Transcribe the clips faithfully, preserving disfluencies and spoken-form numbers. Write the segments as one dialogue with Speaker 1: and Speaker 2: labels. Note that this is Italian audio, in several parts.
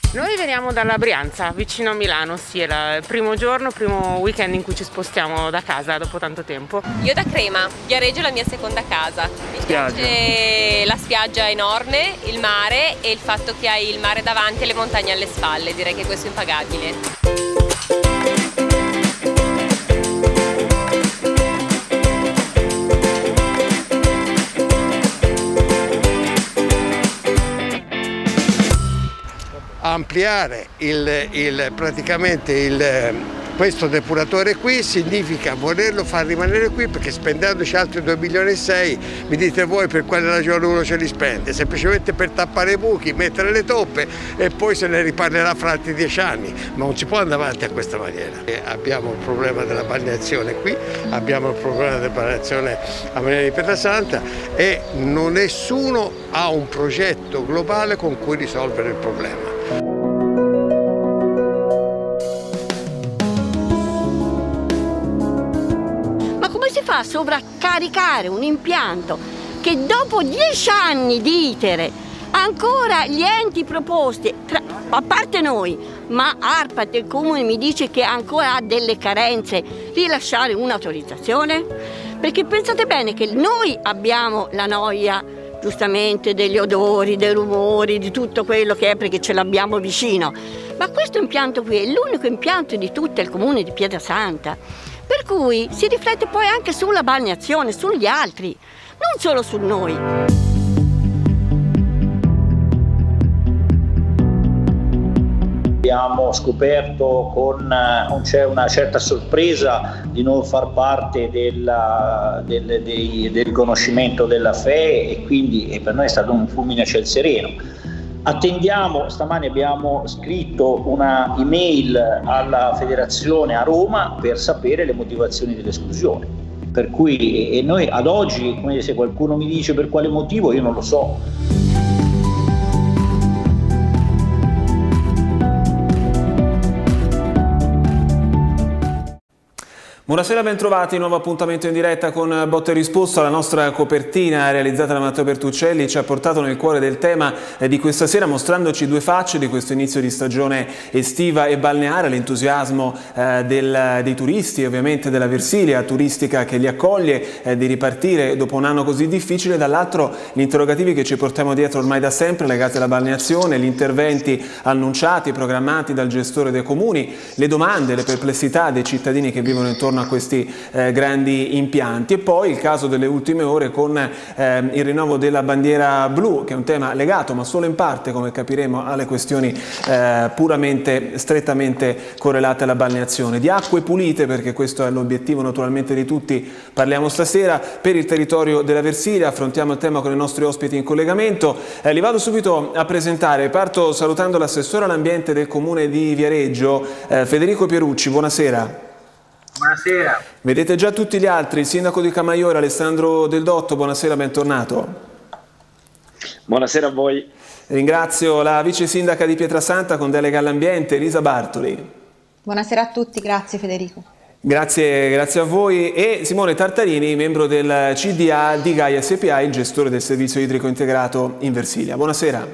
Speaker 1: Noi veniamo dalla Brianza, vicino a Milano, sì, è il primo giorno, primo weekend in cui ci spostiamo da casa dopo tanto tempo.
Speaker 2: Io da Crema, Viareggio è la mia seconda casa. Mi
Speaker 3: Spiaggia.
Speaker 2: piace la spiaggia enorme, il mare e il fatto che hai il mare davanti e le montagne alle spalle, direi che questo è impagabile.
Speaker 4: Ampliare il, il, praticamente il, questo depuratore qui significa volerlo far rimanere qui, perché spendendoci altri due milioni e sei, mi dite voi per quale ragione uno ce li spende? Semplicemente per tappare i buchi, mettere le toppe e poi se ne riparlerà fra altri dieci anni, ma non si può andare avanti a questa maniera. E abbiamo il problema della balneazione qui, abbiamo il problema della balneazione a Marina di Pietrasanta e non nessuno ha un progetto globale con cui risolvere il problema.
Speaker 5: Si fa a sovraccaricare un impianto che dopo dieci anni di itere ancora gli enti proposti, tra, a parte noi, ma ARPAT e il Comune mi dice che ancora ha delle carenze, rilasciare un'autorizzazione? Perché pensate bene che noi abbiamo la noia giustamente degli odori, dei rumori, di tutto quello che è perché ce l'abbiamo vicino, ma questo impianto qui è l'unico impianto di tutto il Comune di Pietrasanta. Per cui si riflette poi anche sulla balneazione, sugli altri, non solo su noi.
Speaker 6: Abbiamo scoperto con c'è una certa sorpresa di non far parte della, del, dei, del riconoscimento della F E e quindi e per noi è stato un fulmine a ciel sereno. Attendiamo, stamani abbiamo scritto una email alla federazione a Roma per sapere le motivazioni dell'esclusione. Per cui e noi ad oggi, come se qualcuno mi dice per quale motivo, io non lo so.
Speaker 3: Buonasera, bentrovati, nuovo appuntamento in diretta con Botta e Risposta. La nostra copertina realizzata da Matteo Bertuccelli ci ha portato nel cuore del tema di questa sera, mostrandoci due facce di questo inizio di stagione estiva e balneare, l'entusiasmo eh, del, dei turisti e ovviamente della Versilia turistica che li accoglie, eh, di ripartire dopo un anno così difficile, dall'altro gli interrogativi che ci portiamo dietro ormai da sempre legati alla balneazione, gli interventi annunciati, programmati dal gestore dei comuni, le domande, le perplessità dei cittadini che vivono intorno a questi eh, grandi impianti e poi il caso delle ultime ore con eh, il rinnovo della bandiera blu, che è un tema legato ma solo in parte, come capiremo, alle questioni eh, puramente strettamente correlate alla balneazione. Di acque pulite, perché questo è l'obiettivo naturalmente di tutti, parliamo stasera per il territorio della Versilia, affrontiamo il tema con i nostri ospiti in collegamento. Eh, li vado subito a presentare, parto salutando l'assessore all'ambiente del comune di Viareggio, eh, Federico Pierucci, buonasera.
Speaker 7: Buonasera.
Speaker 3: Vedete già tutti gli altri, il sindaco di Camaiore Alessandro Del Dotto, buonasera, bentornato.
Speaker 7: Buonasera a voi.
Speaker 3: Ringrazio la vice sindaca di Pietrasanta con delega all'ambiente, Elisa Bartoli.
Speaker 8: Buonasera a tutti, grazie Federico.
Speaker 3: Grazie, grazie a voi. E Simone Tartarini, membro del C D A di Gaia S P A, il gestore del servizio idrico integrato in Versilia. Buonasera.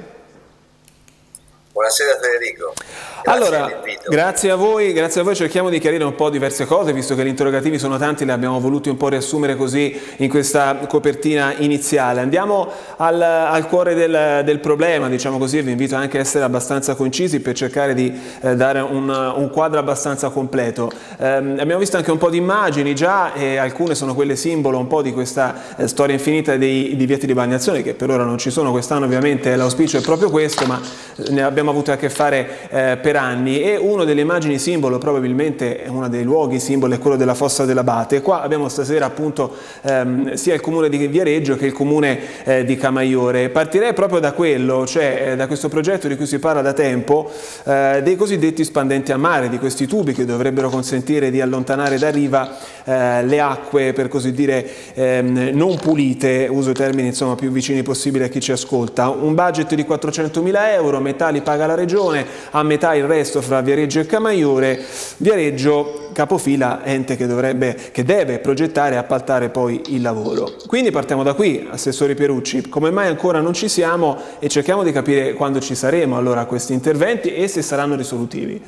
Speaker 9: Buonasera Federico. Grazie
Speaker 3: allora, grazie a voi, grazie a voi, cerchiamo di chiarire un po' diverse cose, visto che gli interrogativi sono tanti, li abbiamo voluti un po' riassumere così in questa copertina iniziale. Andiamo al, al cuore del, del problema, diciamo così, e vi invito anche a essere abbastanza concisi per cercare di eh, dare un, un quadro abbastanza completo. Eh, abbiamo visto anche un po' di immagini già, e alcune sono quelle simbolo un po' di questa eh, storia infinita dei divieti di balneazione, che per ora non ci sono, quest'anno ovviamente l'auspicio è proprio questo, ma ne abbiamo avuto a che fare eh, per anni, e una delle immagini simbolo, probabilmente uno dei luoghi simbolo, è quello della Fossa dell'Abate. Qua abbiamo stasera appunto ehm, sia il comune di Viareggio che il comune eh, di Camaiore. Partirei proprio da quello, cioè eh, da questo progetto di cui si parla da tempo, eh, dei cosiddetti spandenti a mare, di questi tubi che dovrebbero consentire di allontanare da riva eh, le acque, per così dire, ehm, non pulite, uso i termini insomma più vicini possibile a chi ci ascolta. Un budget di quattrocentomila euro, metà li paga paga la regione, a metà il resto fra Viareggio e Camaiore. Viareggio capofila, ente che dovrebbe, che deve progettare e appaltare poi il lavoro. Quindi partiamo da qui, Assessore Pierucci, come mai ancora non ci siamo e cerchiamo di capire quando ci saremo allora a questi interventi e se saranno risolutivi.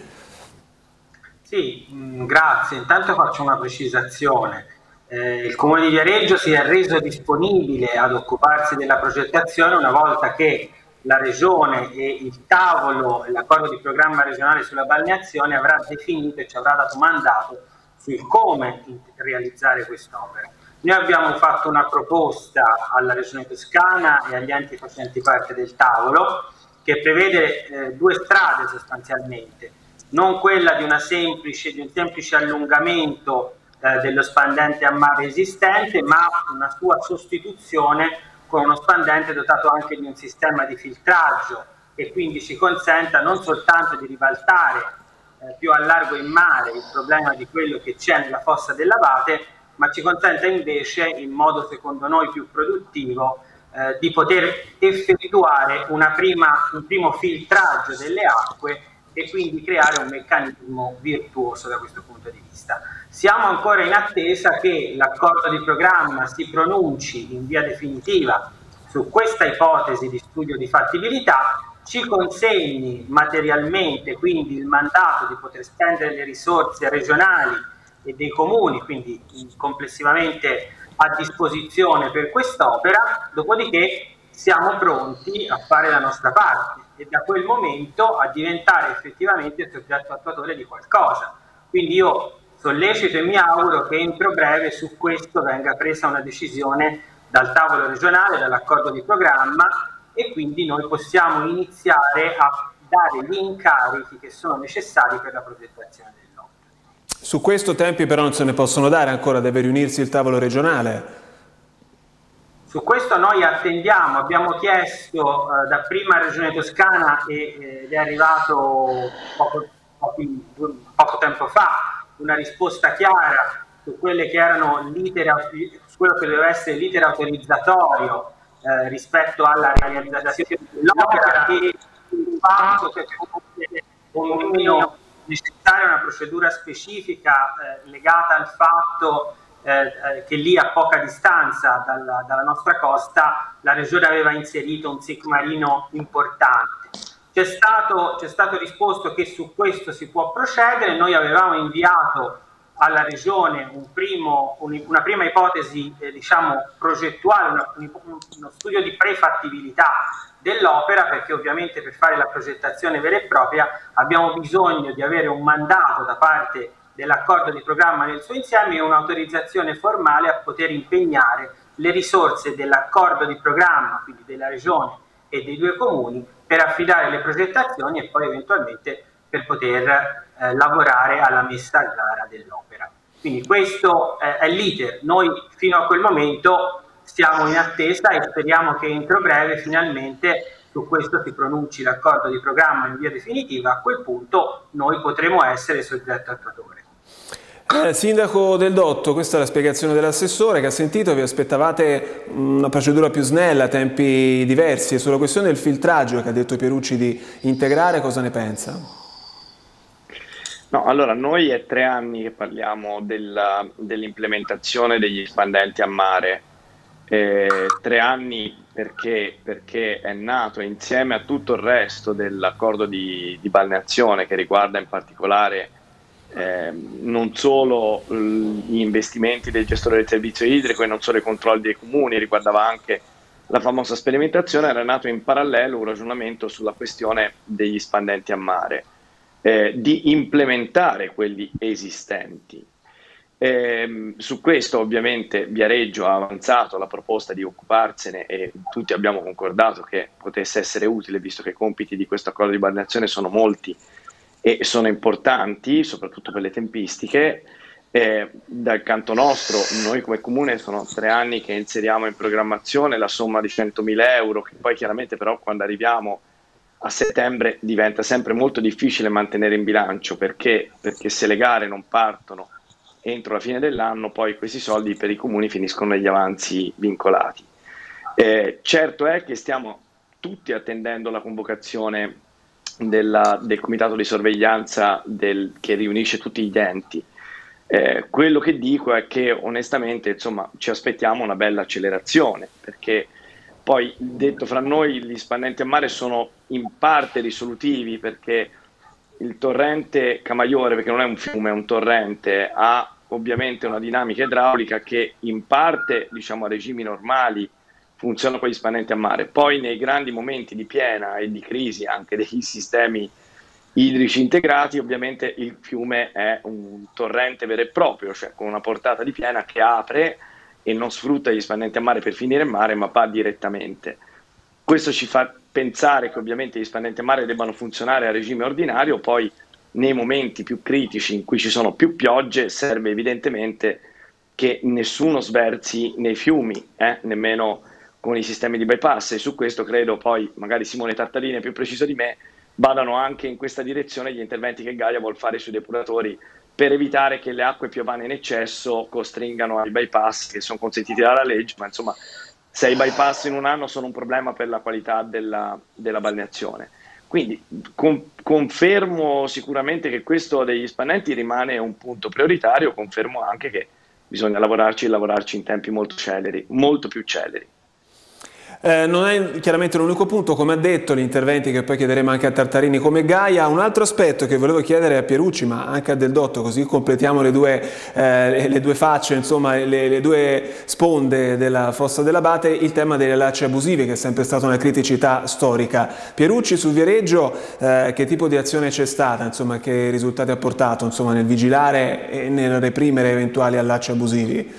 Speaker 10: Sì, mh, grazie. Intanto faccio una precisazione. Eh, il Comune di Viareggio si è reso disponibile ad occuparsi della progettazione una volta che la Regione e il tavolo, l'accordo di programma regionale sulla balneazione avrà definito e ci avrà dato mandato sul come realizzare quest'opera. Noi abbiamo fatto una proposta alla Regione Toscana e agli enti facenti parte del tavolo che prevede eh, due strade sostanzialmente, non quella di, una semplice, di un semplice allungamento eh, dello spandente a mare esistente, ma una sua sostituzione con uno spandente dotato anche di un sistema di filtraggio che quindi ci consenta non soltanto di ribaltare eh, più a largo in mare il problema di quello che c'è nella fossa dell'Abate, ma ci consenta invece, in modo secondo noi più produttivo, eh, di poter effettuare una prima, un primo filtraggio delle acque e quindi creare un meccanismo virtuoso da questo punto di vista. Siamo ancora in attesa che l'accordo di programma si pronunci in via definitiva su questa ipotesi di studio di fattibilità, ci consegni materialmente quindi il mandato di poter spendere le risorse regionali e dei comuni, quindi complessivamente a disposizione per quest'opera, dopodiché siamo pronti a fare la nostra parte e da quel momento a diventare effettivamente il soggetto attuatore di qualcosa. Quindi io sollecito e mi auguro che entro breve su questo venga presa una decisione dal tavolo regionale, dall'accordo di programma, e quindi noi possiamo iniziare a dare gli incarichi che sono necessari per la progettazione dell'opera.
Speaker 3: Su questo tempi però non se ne possono dare ancora, deve riunirsi il tavolo regionale.
Speaker 10: Su questo noi attendiamo, abbiamo chiesto eh, da prima Regione Toscana e, ed è arrivato poco, poco, poco tempo fa una risposta chiara su quelle che erano l'iter, su quello che doveva essere l'iter autorizzatorio eh, rispetto alla realizzazione dell'opera e il fatto che fosse un meno necessaria una procedura specifica eh, legata al fatto eh, che lì a poca distanza dalla, dalla nostra costa la Regione aveva inserito un S I C marino importante. C'è stato, c'è stato risposto che su questo si può procedere. Noi avevamo inviato alla Regione un primo, un, una prima ipotesi eh, diciamo progettuale, una, un, uno studio di prefattibilità dell'opera, perché ovviamente per fare la progettazione vera e propria abbiamo bisogno di avere un mandato da parte dell'accordo di programma nel suo insieme e un'autorizzazione formale a poter impegnare le risorse dell'accordo di programma, quindi della Regione e dei due comuni, per affidare le progettazioni e poi eventualmente per poter eh, lavorare alla messa a gara dell'opera. Quindi questo eh, è l'iter. Noi fino a quel momento stiamo in attesa e speriamo che entro breve finalmente su questo si pronunci l'accordo di programma in via definitiva. A quel punto noi potremo essere soggetto attuatore.
Speaker 3: Eh, Sindaco Del Dotto, questa è la spiegazione dell'assessore che ha sentito. Vi aspettavate una procedura più snella, tempi diversi, e sulla questione del filtraggio che ha detto Pierucci di integrare, cosa ne pensa?
Speaker 7: No, allora noi è tre anni che parliamo dell'implementazione degli spandenti a mare, eh, tre anni perché, perché è nato insieme a tutto il resto dell'accordo di, di balneazione che riguarda in particolare Eh, non solo gli investimenti del gestore del servizio idrico e non solo i controlli dei comuni, riguardava anche la famosa sperimentazione. Era nato in parallelo un ragionamento sulla questione degli spandenti a mare, eh, di implementare quelli esistenti. Eh, su questo ovviamente Viareggio ha avanzato la proposta di occuparsene e tutti abbiamo concordato che potesse essere utile, visto che i compiti di questo accordo di balneazione sono molti e sono importanti, soprattutto per le tempistiche. Eh, dal canto nostro, noi come comune sono tre anni che inseriamo in programmazione la somma di centomila euro, che poi chiaramente però quando arriviamo a settembre diventa sempre molto difficile mantenere in bilancio, perché, perché se le gare non partono entro la fine dell'anno, poi questi soldi per i comuni finiscono negli avanzi vincolati. Eh, certo è che stiamo tutti attendendo la convocazione della, del comitato di sorveglianza del, che riunisce tutti gli enti. Eh, quello che dico è che onestamente, insomma, ci aspettiamo una bella accelerazione, perché poi, detto fra noi, gli spandenti a mare sono in parte risolutivi, perché il torrente Camaiore, perché non è un fiume, è un torrente, ha ovviamente una dinamica idraulica che in parte, diciamo, a regimi normali funziona con gli spandenti a mare. Poi nei grandi momenti di piena e di crisi anche dei sistemi idrici integrati, ovviamente il fiume è un torrente vero e proprio, cioè con una portata di piena che apre e non sfrutta gli spandenti a mare per finire in mare, ma va direttamente. Questo ci fa pensare che ovviamente gli spandenti a mare debbano funzionare a regime ordinario, poi nei momenti più critici in cui ci sono più piogge serve evidentemente che nessuno sversi nei fiumi, eh, nemmeno con i sistemi di bypass, e su questo credo poi magari Simone Tartarini è più preciso di me, vadano anche in questa direzione gli interventi che Gaia vuol fare sui depuratori per evitare che le acque piovane in eccesso costringano ai bypass che sono consentiti dalla legge, ma insomma sei bypass in un anno sono un problema per la qualità della, della balneazione. Quindi con, confermo sicuramente che questo degli spandenti rimane un punto prioritario, confermo anche che bisogna lavorarci e lavorarci in tempi molto celeri, molto più celeri.
Speaker 3: Eh, non è chiaramente l'unico punto, come ha detto, gli interventi che poi chiederemo anche a Tartarini come Gaia. Un altro aspetto che volevo chiedere a Pierucci, ma anche a Del Dotto, così completiamo le due, eh, le due facce, insomma le, le due sponde della fossa dell'Abate, il tema delle lacci abusive, che è sempre stata una criticità storica. Pierucci, su Viareggio, eh, che tipo di azione c'è stata, insomma, che risultati ha portato, insomma, nel vigilare e nel reprimere eventuali allacci abusivi?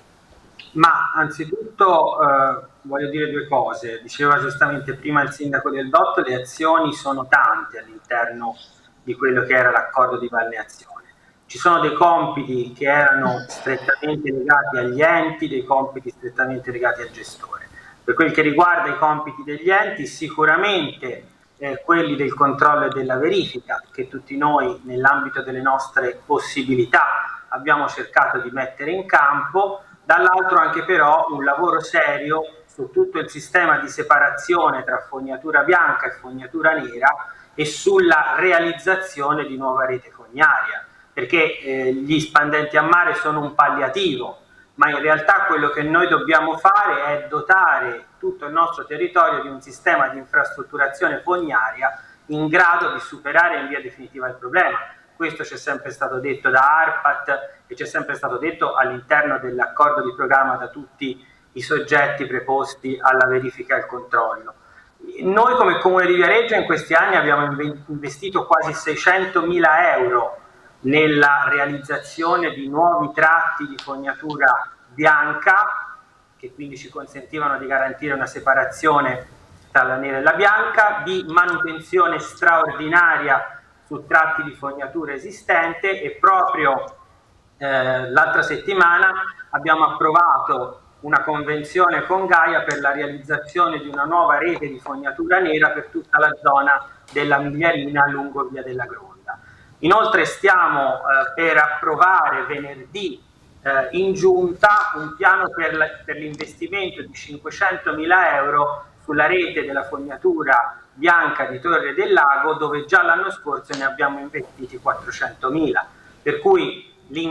Speaker 10: Ma anzitutto eh, voglio dire due cose. Diceva giustamente prima il sindaco Del Dotto, le azioni sono tante all'interno di quello che era l'accordo di balneazione. Ci sono dei compiti che erano strettamente legati agli enti, dei compiti strettamente legati al gestore. Per quel che riguarda i compiti degli enti, sicuramente eh, quelli del controllo e della verifica, che tutti noi nell'ambito delle nostre possibilità abbiamo cercato di mettere in campo. Dall'altro anche però un lavoro serio su tutto il sistema di separazione tra fognatura bianca e fognatura nera e sulla realizzazione di nuova rete fognaria, perché eh, gli spandenti a mare sono un palliativo, ma in realtà quello che noi dobbiamo fare è dotare tutto il nostro territorio di un sistema di infrastrutturazione fognaria in grado di superare in via definitiva il problema. Questo ci è sempre stato detto da ARPAT e ci è sempre stato detto all'interno dell'accordo di programma da tutti i soggetti preposti alla verifica e al controllo. Noi come Comune di Viareggio in questi anni abbiamo investito quasi seicentomila euro nella realizzazione di nuovi tratti di fognatura bianca, che quindi ci consentivano di garantire una separazione tra la nera e la bianca, di manutenzione straordinaria su tratti di fognatura esistente, e proprio eh, l'altra settimana abbiamo approvato una convenzione con Gaia per la realizzazione di una nuova rete di fognatura nera per tutta la zona della Migliarina lungo via della Gronda. Inoltre stiamo eh, per approvare venerdì eh, in giunta un piano per, per l'investimento di cinquecentomila euro sulla rete della fognatura bianca di Torre del Lago, dove già l'anno scorso ne abbiamo investiti quattrocentomila, per cui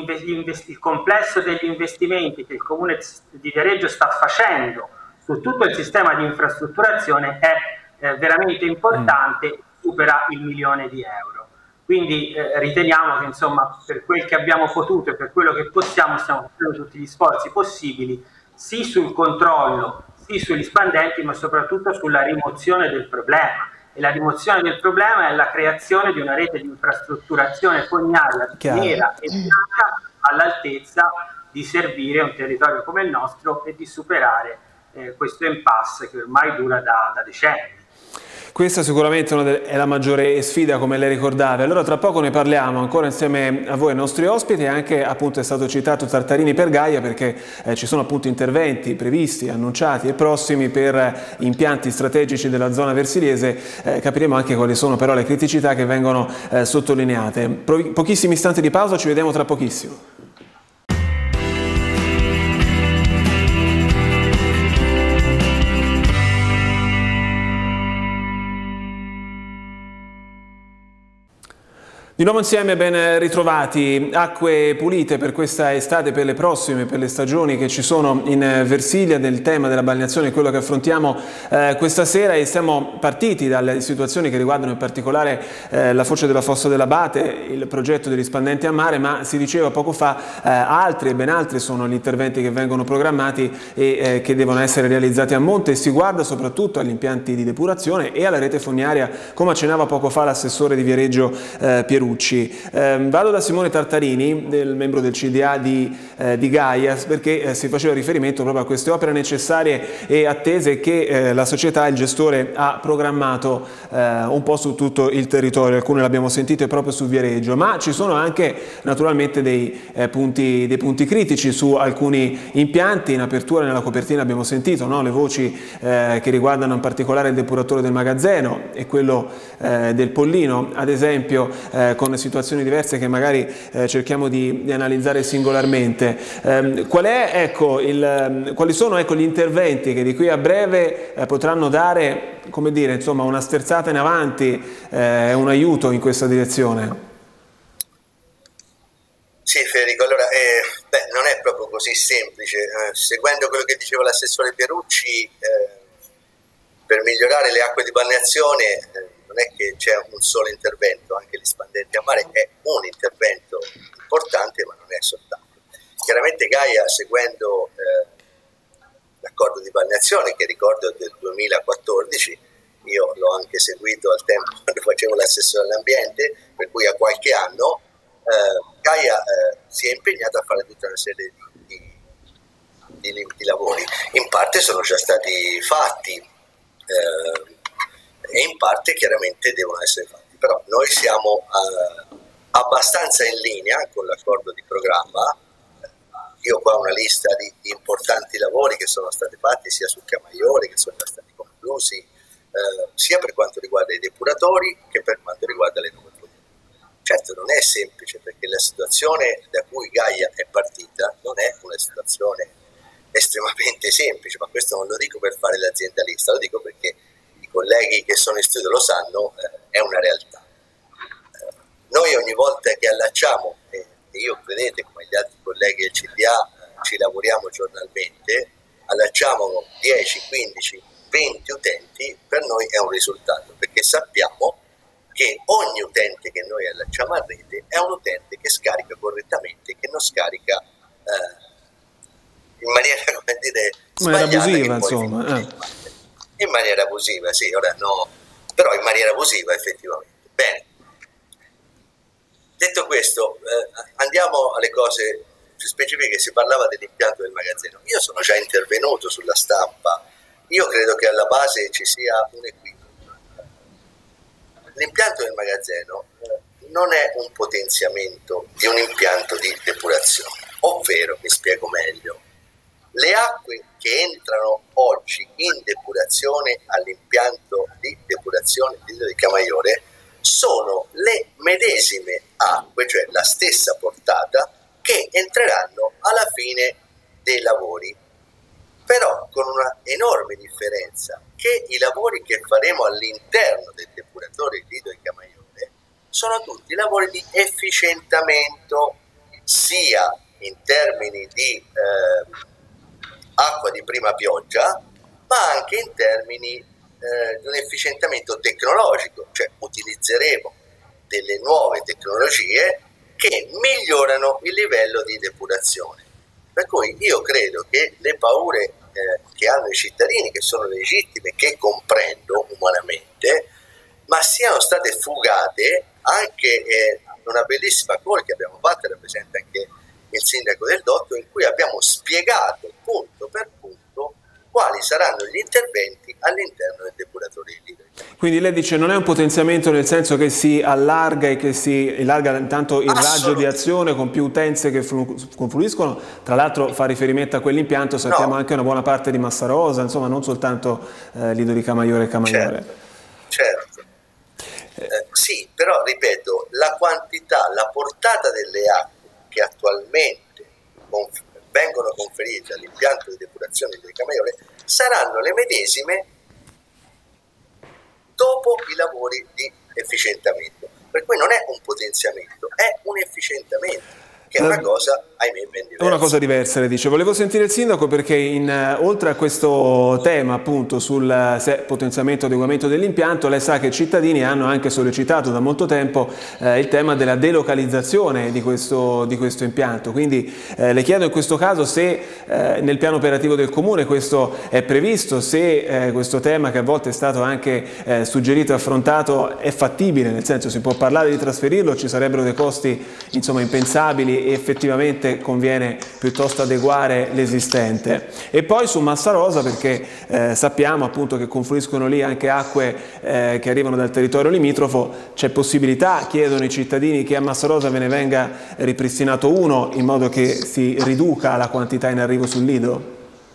Speaker 10: il complesso degli investimenti che il Comune di Viareggio sta facendo su tutto il sistema di infrastrutturazione è eh, veramente importante, mm. supera il milione di euro. Quindi eh, riteniamo che, insomma, per quel che abbiamo potuto e per quello che possiamo stiamo facendo tutti gli sforzi possibili, sì sul controllo, sì sugli spandenti, ma soprattutto sulla rimozione del problema. E la rimozione del problema è la creazione di una rete di infrastrutturazione fognaria nera e bianca all'altezza di servire un territorio come il nostro e di superare eh, questo impasse che ormai dura da, da decenni.
Speaker 3: Questa sicuramente è la maggiore sfida, come lei ricordava. Allora tra poco ne parliamo ancora insieme a voi, ai nostri ospiti, e anche appunto è stato citato Tartarini per Gaia, perché eh, ci sono appunto interventi previsti, annunciati e prossimi per impianti strategici della zona versiliese. Eh, capiremo anche quali sono però le criticità che vengono eh, sottolineate. Pro- pochissimi istanti di pausa, ci vediamo tra pochissimo. Di nuovo insieme, ben ritrovati. Acque pulite per questa estate, per le prossime, per le stagioni che ci sono in Versilia. Del tema della balneazione è quello che affrontiamo eh, questa sera, e siamo partiti dalle situazioni che riguardano in particolare eh, la foce della Fossa dell'Abate, il progetto degli spandenti a mare, ma si diceva poco fa eh, altri e ben altri sono gli interventi che vengono programmati e eh, che devono essere realizzati a monte, e si guarda soprattutto agli impianti di depurazione e alla rete fognaria, come accennava poco fa l'assessore di Viareggio eh, Pierucci. Eh, vado da Simone Tartarini, del membro del C D A di, eh, di Gaia, perché eh, si faceva riferimento proprio a queste opere necessarie e attese che eh, la società, il gestore, ha programmato eh, un po' su tutto il territorio. Alcune le abbiamo sentite proprio su Viareggio, ma ci sono anche naturalmente dei, eh, punti, dei punti critici su alcuni impianti. In apertura, nella copertina, abbiamo sentito, no, le voci eh, che riguardano in particolare il depuratore del Magazzeno e quello eh, del Pollino, ad esempio, eh, con situazioni diverse che magari eh, cerchiamo di, di analizzare singolarmente. Eh, qual è, ecco, il, quali sono, ecco, gli interventi che di qui a breve eh, potranno dare, come dire, insomma, una sterzata in avanti, eh, un aiuto in questa direzione?
Speaker 9: Sì, Federico, allora eh, beh, non è proprio così semplice. Eh, seguendo quello che diceva l'assessore Pierucci, eh, per migliorare le acque di balneazione eh, non è che c'è un solo intervento, anche gli spandenti a mare è un intervento importante, ma non è soltanto. Chiaramente Gaia, seguendo eh, l'accordo di balneazione, che ricordo è del duemilaquattordici, io l'ho anche seguito al tempo quando facevo l'assessore all'ambiente, per cui a qualche anno eh, Gaia eh, si è impegnata a fare tutta una serie di, di, di, di lavori. In parte sono già stati fatti, eh, e in parte chiaramente devono essere fatti, però noi siamo eh, abbastanza in linea con l'accordo di programma. Io qua ho una lista di, di importanti lavori che sono stati fatti sia sul Camaiore, che sono già stati conclusi, eh, sia per quanto riguarda i depuratori che per quanto riguarda le nuove fognature. Certo non è semplice, perché la situazione da cui Gaia è partita non è una situazione estremamente semplice, ma questo non lo dico per fare l'aziendalista, lo dico perché colleghi che sono in studio lo sanno, eh, è una realtà. Eh, noi ogni volta che allacciamo, e eh, io credete come gli altri colleghi del C D A eh, ci lavoriamo giornalmente, allacciamo dieci, quindici, venti utenti, per noi è un risultato, perché sappiamo che ogni utente che noi allacciamo a rete è un utente che scarica correttamente, che non scarica eh, in maniera, come dire, sbagliata,
Speaker 3: abusiva, insomma. Eh.
Speaker 9: In maniera abusiva, sì, ora no, però in maniera abusiva effettivamente. Bene, detto questo, eh, andiamo alle cose più specifiche. Si parlava dell'impianto del Magazzeno. Io sono già intervenuto sulla stampa, io credo che alla base ci sia un equivoco. L'impianto del Magazzeno eh, non è un potenziamento di un impianto di depurazione, ovvero, mi spiego meglio, le acque che entrano oggi in depurazione all'impianto di depurazione di Camaiore sono le medesime acque, cioè la stessa portata, che entreranno alla fine dei lavori, però con una enorme differenza, che i lavori che faremo all'interno del depuratore di Lido di Camaiore sono tutti lavori di efficientamento, sia in termini di eh, acqua di prima pioggia, ma anche in termini eh, di un efficientamento tecnologico, cioè utilizzeremo delle nuove tecnologie che migliorano il livello di depurazione. Per cui io credo che le paure eh, che hanno i cittadini, che sono legittime, che comprendo umanamente, ma siano state fugate anche eh, una bellissima call che abbiamo fatto, rappresenta anche il sindaco del Dotto, in cui abbiamo spiegato punto per punto quali saranno gli interventi all'interno del depuratore di Lido. Quindi lei dice non è un potenziamento nel senso che si allarga e che si allarga intanto il raggio di azione con più utenze che confluiscono, tra l'altro fa riferimento a quell'impianto, sappiamo no. anche una buona parte di Massarosa, insomma non soltanto eh, Lido di Camaiore e Camaiore. Certo, certo. Eh, sì, però ripeto, la quantità, la portata delle acque che attualmente conf vengono conferite all'impianto di depurazione di Camaiore saranno le medesime dopo i lavori di efficientamento. Per cui non è un potenziamento, è un efficientamento, che è una cosa, ahimè, ben diversa.
Speaker 3: È una cosa diversa, le dice. Volevo sentire il sindaco perché in, oltre a questo tema appunto sul se, potenziamento e adeguamento dell'impianto, lei sa che i cittadini hanno anche sollecitato da molto tempo eh, il tema della delocalizzazione di questo, di questo impianto. Quindi eh, le chiedo in questo caso se eh, nel piano operativo del Comune questo è previsto, se eh, questo tema che a volte è stato anche eh, suggerito e affrontato è fattibile, nel senso si può parlare di trasferirlo, ci sarebbero dei costi insomma impensabili e effettivamente conviene piuttosto adeguare l'esistente. E poi su Massa Rosa, perché eh, sappiamo appunto che confluiscono lì anche acque eh, che arrivano dal territorio limitrofo, c'è possibilità, chiedono i cittadini, che a Massa Rosa ve ne venga ripristinato uno in modo che si riduca la quantità in arrivo sul Lido?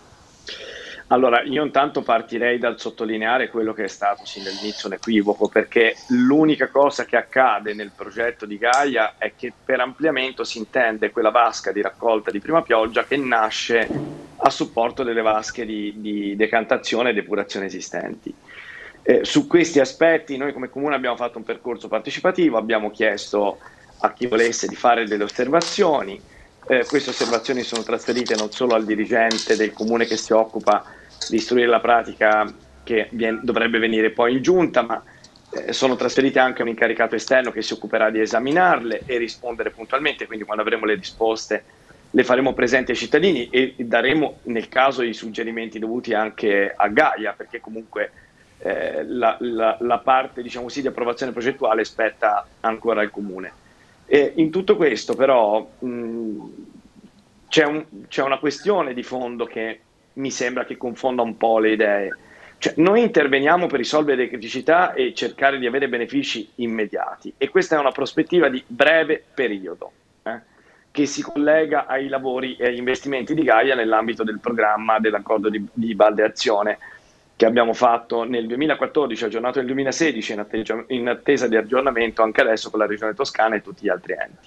Speaker 7: Allora, io intanto partirei dal sottolineare quello che è stato sin dall'inizio un equivoco, perché l'unica cosa che accade nel progetto di Gaia è che per ampliamento si intende quella vasca di raccolta di prima pioggia che nasce a supporto delle vasche di, di decantazione e depurazione esistenti. Eh, su questi aspetti noi come Comune abbiamo fatto un percorso partecipativo, abbiamo chiesto a chi volesse di fare delle osservazioni. Eh, queste osservazioni sono trasferite non solo al dirigente del Comune che si occupa di istruire la pratica che viene, dovrebbe venire poi in giunta, ma eh, sono trasferite anche a un incaricato esterno che si occuperà di esaminarle e rispondere puntualmente, quindi quando avremo le risposte le faremo presenti ai cittadini e daremo nel caso i suggerimenti dovuti anche a Gaia, perché comunque eh, la, la, la parte diciamo così, di approvazione progettuale spetta ancora al Comune. E in tutto questo però c'è un, c'è una questione di fondo che mi sembra che confonda un po' le idee. Cioè, noi interveniamo per risolvere le criticità e cercare di avere benefici immediati, e questa è una prospettiva di breve periodo eh, che si collega ai lavori e agli investimenti di Gaia nell'ambito del programma dell'accordo di, di Valde Azione che abbiamo fatto nel duemilaquattordici, aggiornato nel duemilasedici, in, atteggia, in attesa di aggiornamento anche adesso con la Regione Toscana e tutti gli altri enti.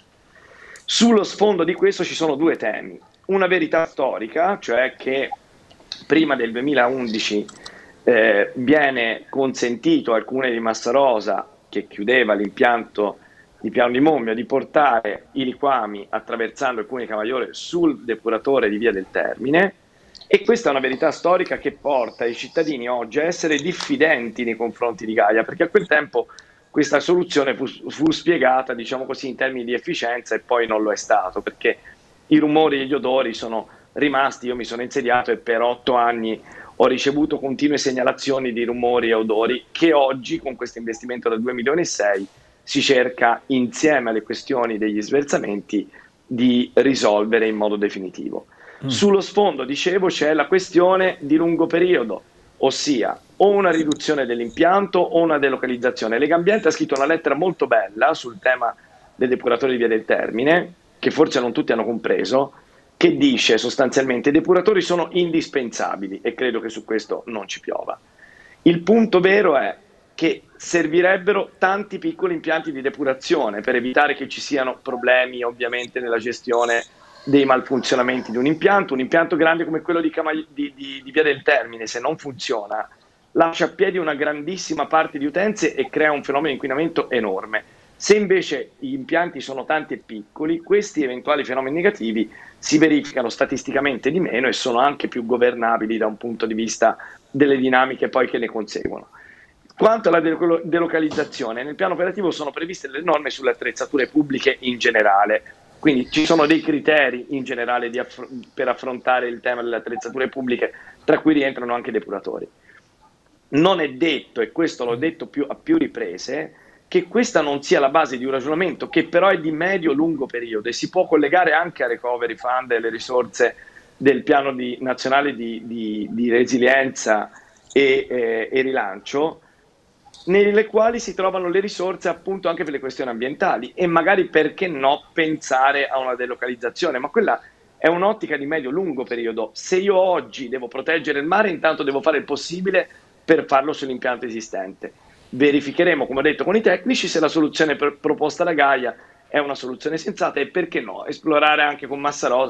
Speaker 7: Sullo sfondo di questo ci sono due temi. Una verità storica, cioè che prima del duemilaundici eh, viene consentito al Comune di Massa Rosa, che chiudeva l'impianto di Piano di Mommio, di portare i liquami attraversando il Comune di Camaiore sul depuratore di Via del Termine. E questa è una verità storica che porta i cittadini oggi a essere diffidenti nei confronti di Gaia, perché a quel tempo questa soluzione fu, fu spiegata, diciamo così, in termini di efficienza e poi non lo è stato, perché i rumori e gli odori sono rimasti. Io mi sono insediato e per otto anni ho ricevuto continue segnalazioni di rumori e odori che oggi, con questo investimento da due milioni e sei, si cerca, insieme alle questioni degli sversamenti, di risolvere in modo definitivo. Sullo sfondo, dicevo, c'è la questione di lungo periodo, ossia o una riduzione dell'impianto o una delocalizzazione. Legambiente ha scritto una lettera molto bella sul tema del depuratore di Via del Termine, che forse non tutti hanno compreso, che dice sostanzialmente: i depuratori sono indispensabili, e credo che su questo non ci piova. Il punto vero è che servirebbero tanti piccoli impianti di depurazione per evitare che ci siano problemi ovviamente nella gestione dei malfunzionamenti di un impianto. Un impianto grande come quello di, Camai- di, di, di Via del Termine, se non funziona, lascia a piedi una grandissima parte di utenze e crea un fenomeno di inquinamento enorme. Se invece gli impianti sono tanti e piccoli, questi eventuali fenomeni negativi si verificano statisticamente di meno e sono anche più governabili da un punto di vista delle dinamiche poi che ne conseguono. Quanto alla delocalizzazione, nel piano operativo sono previste delle norme sulle attrezzature pubbliche in generale. Quindi ci sono dei criteri in generale di aff- per affrontare il tema delle attrezzature pubbliche, tra cui rientrano anche i depuratori. Non è detto, e questo l'ho detto più, a più riprese, che questa non sia la base di un ragionamento che però è di medio-lungo periodo e si può collegare anche al recovery fund e alle risorse del piano di, nazionale di, di, di resilienza e, eh, e rilancio, nelle quali si trovano le risorse appunto anche per le questioni ambientali, e magari, perché no, pensare a una delocalizzazione, ma quella è un'ottica di medio-lungo periodo. Se io oggi devo proteggere il mare, intanto devo fare il possibile per farlo sull'impianto esistente. Verificheremo, come ho detto, con i tecnici se la soluzione per, proposta da Gaia è una soluzione sensata, e perché no, esplorare anche con Massa Rosa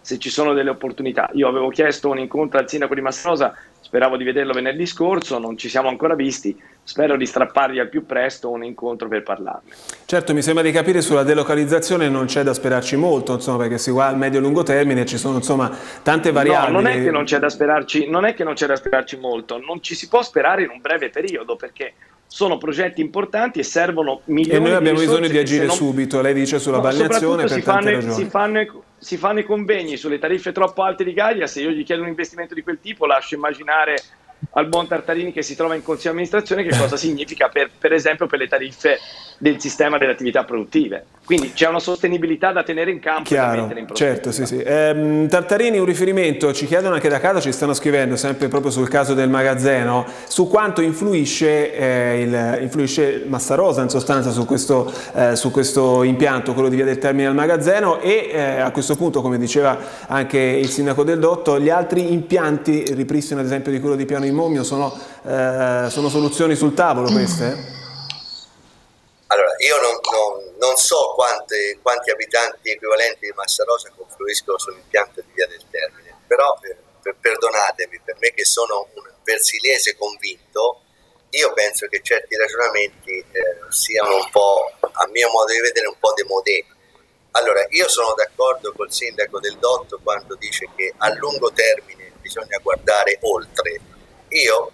Speaker 7: se ci sono delle opportunità. Io avevo chiesto un incontro al sindaco di Massarosa, speravo di vederlo venerdì scorso, non ci siamo ancora visti, spero di strappargli al più presto un incontro per parlarne.
Speaker 3: Certo, mi sembra di capire sulla delocalizzazione non c'è da sperarci molto, insomma, perché si va al medio-lungo termine, ci sono insomma tante variabili.
Speaker 7: No, non è che non c'è da sperarci, non è che non c'è da sperarci molto, non ci si può sperare in un breve periodo, perché sono progetti importanti e servono milioni di
Speaker 3: E noi abbiamo
Speaker 7: di
Speaker 3: bisogno di agire
Speaker 7: non...
Speaker 3: subito, lei dice sulla no, balneazione per
Speaker 7: si
Speaker 3: tante
Speaker 7: fanno,
Speaker 3: ragioni.
Speaker 7: Si fanno, si fanno i convegni sulle tariffe troppo alte di Gaia, se io gli chiedo un investimento di quel tipo lascio immaginare al buon Tartarini che si trova in consiglio di amministrazione che cosa significa per, per esempio per le tariffe del sistema delle attività produttive. Quindi c'è una sostenibilità da tenere in campo.
Speaker 3: Chiaro,
Speaker 7: e da mettere in prospettiva.
Speaker 3: certo, sì, sì. Ehm, Tartarini, un riferimento, ci chiedono anche da casa, ci stanno scrivendo sempre proprio sul caso del magazzino, su quanto influisce, eh, il, influisce Massarosa in sostanza su questo, eh, su questo impianto, quello di Via del Termine al magazzino, e eh, a questo punto, come diceva anche il sindaco Del Dotto, gli altri impianti, ripristino ad esempio di quello di Piano di Mommio, sono, eh, sono soluzioni sul tavolo queste?
Speaker 9: Allora, io non, non, non so quante, quanti abitanti equivalenti di Massarosa confluiscono sull'impianto di Via del Termine, però eh, per, perdonatemi, per me che sono un versiliese convinto, io penso che certi ragionamenti eh, siano un po', a mio modo di vedere, un po' démodé. Allora, io sono d'accordo col sindaco Del Dotto quando dice che a lungo termine bisogna guardare oltre. Io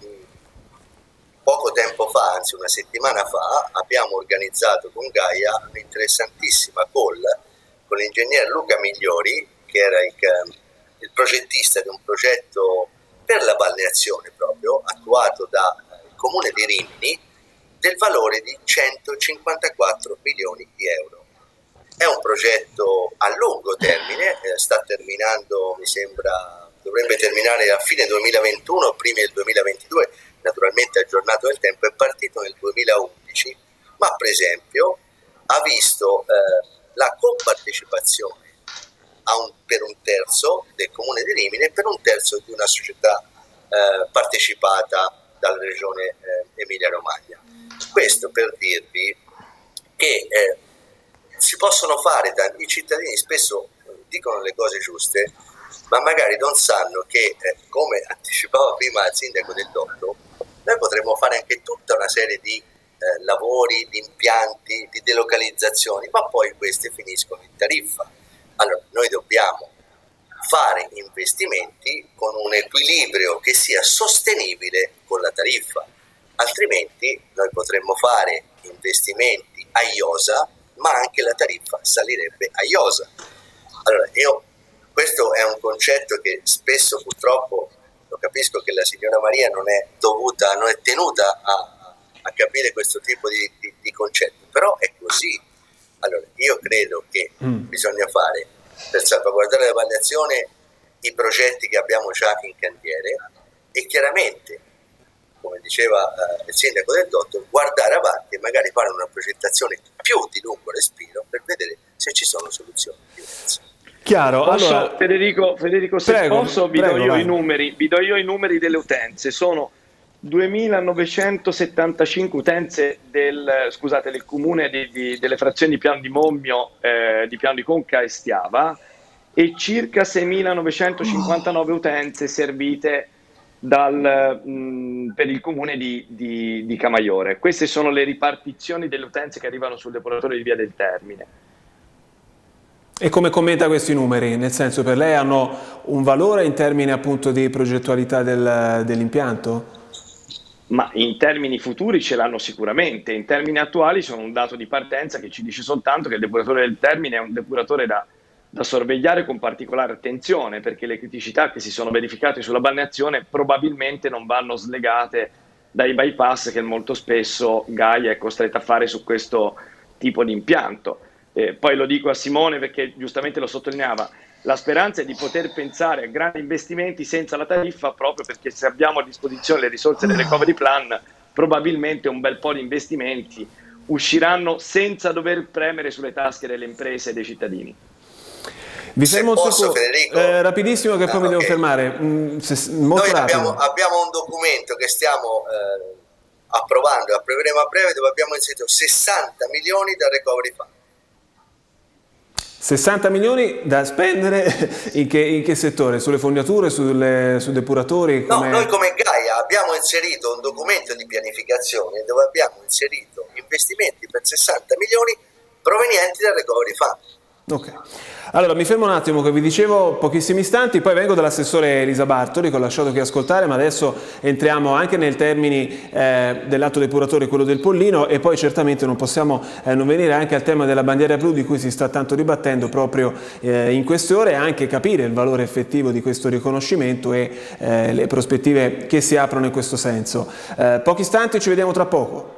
Speaker 9: poco tempo fa, anzi una settimana fa, abbiamo organizzato con Gaia un'interessantissima call con l'ingegner Luca Migliori, che era il, il progettista di un progetto per la balneazione proprio, attuato dal Comune di Rimini, del valore di centocinquantaquattro milioni di euro. È un progetto a lungo termine, eh, sta terminando, mi sembra, dovrebbe terminare a fine duemilaventuno, primi del duemilaventidue, naturalmente aggiornato nel tempo, è partito nel duemilaundici, ma per esempio ha visto eh, la compartecipazione a un, per un terzo del Comune di Rimini e per un terzo di una società eh, partecipata dalla regione eh, Emilia-Romagna. Questo per dirvi che eh, si possono fare, tanti i cittadini spesso dicono le cose giuste, ma magari non sanno che, eh, come anticipava prima il sindaco Del Dotto, noi potremmo fare anche tutta una serie di eh, lavori, di impianti, di delocalizzazioni, ma poi queste finiscono in tariffa. Allora, noi dobbiamo fare investimenti con un equilibrio che sia sostenibile con la tariffa, altrimenti noi potremmo fare investimenti a iosa, ma anche la tariffa salirebbe a iosa. Allora, io, questo è un concetto che spesso purtroppo, lo capisco che la signora Maria non è dovuta, non è tenuta a, a capire questo tipo di, di, di concetto, però è così. Allora, io credo che mm. bisogna fare, per salvaguardare la balneazione, i progetti che abbiamo già in cantiere e chiaramente, come diceva eh, il sindaco Del Dotto, guardare avanti e magari fare una progettazione più di lungo respiro per vedere se ci sono soluzioni diverse.
Speaker 3: Chiaro,
Speaker 7: posso,
Speaker 3: allora...
Speaker 7: Federico, Federico, se prego, posso, vi, prego, do io i numeri, vi do io i numeri delle utenze. Sono duemilanovecentosettantacinque utenze del, scusate, del comune di, di, delle frazioni di Piano di Mommio, eh, di Piano di Conca e Stiava, e circa seimilanovecentocinquantanove utenze servite dal, mh, per il comune di, di, di Camaiore. Queste sono le ripartizioni delle utenze che arrivano sul depuratore di Via del Termine.
Speaker 3: E come commenta questi numeri? Nel senso, per lei hanno un valore in termini appunto di progettualità del, dell'impianto?
Speaker 7: Ma in termini futuri ce l'hanno sicuramente, in termini attuali sono un dato di partenza che ci dice soltanto che il depuratore del Termine è un depuratore da, da sorvegliare con particolare attenzione, perché le criticità che si sono verificate sulla balneazione probabilmente non vanno slegate dai bypass che molto spesso Gaia è costretta a fare su questo tipo di impianto. Eh, poi lo dico a Simone perché giustamente lo sottolineava, la speranza è di poter pensare a grandi investimenti senza la tariffa, proprio perché se abbiamo a disposizione le risorse del recovery plan, probabilmente un bel po' di investimenti usciranno senza dover premere sulle tasche delle imprese e dei cittadini.
Speaker 3: Vi fermo un
Speaker 9: posso,
Speaker 3: secondo, eh, rapidissimo che poi ah, mi devo okay. fermare. Mm, se, molto
Speaker 9: Noi
Speaker 3: rapido.
Speaker 9: Abbiamo, abbiamo un documento che stiamo eh, approvando e approveremo a breve, dove abbiamo inserito sessanta milioni da recovery fund.
Speaker 3: sessanta milioni da spendere in che, in che settore? Sulle fognature, sulle, sui depuratori? Come...
Speaker 9: No, noi come Gaia abbiamo inserito un documento di pianificazione dove abbiamo inserito investimenti per sessanta milioni provenienti dal Recovery Fund.
Speaker 3: Ok, allora mi fermo un attimo che vi dicevo pochissimi istanti, poi vengo dall'assessore Elisa Bartoli che ho lasciato qui ascoltare, ma adesso entriamo anche nei termini eh, dell'atto depuratore, quello del Pollino, e poi certamente non possiamo eh, non venire anche al tema della bandiera blu di cui si sta tanto dibattendo proprio eh, in queste ore, e anche capire il valore effettivo di questo riconoscimento e eh, le prospettive che si aprono in questo senso. Eh, pochi istanti, ci vediamo tra poco.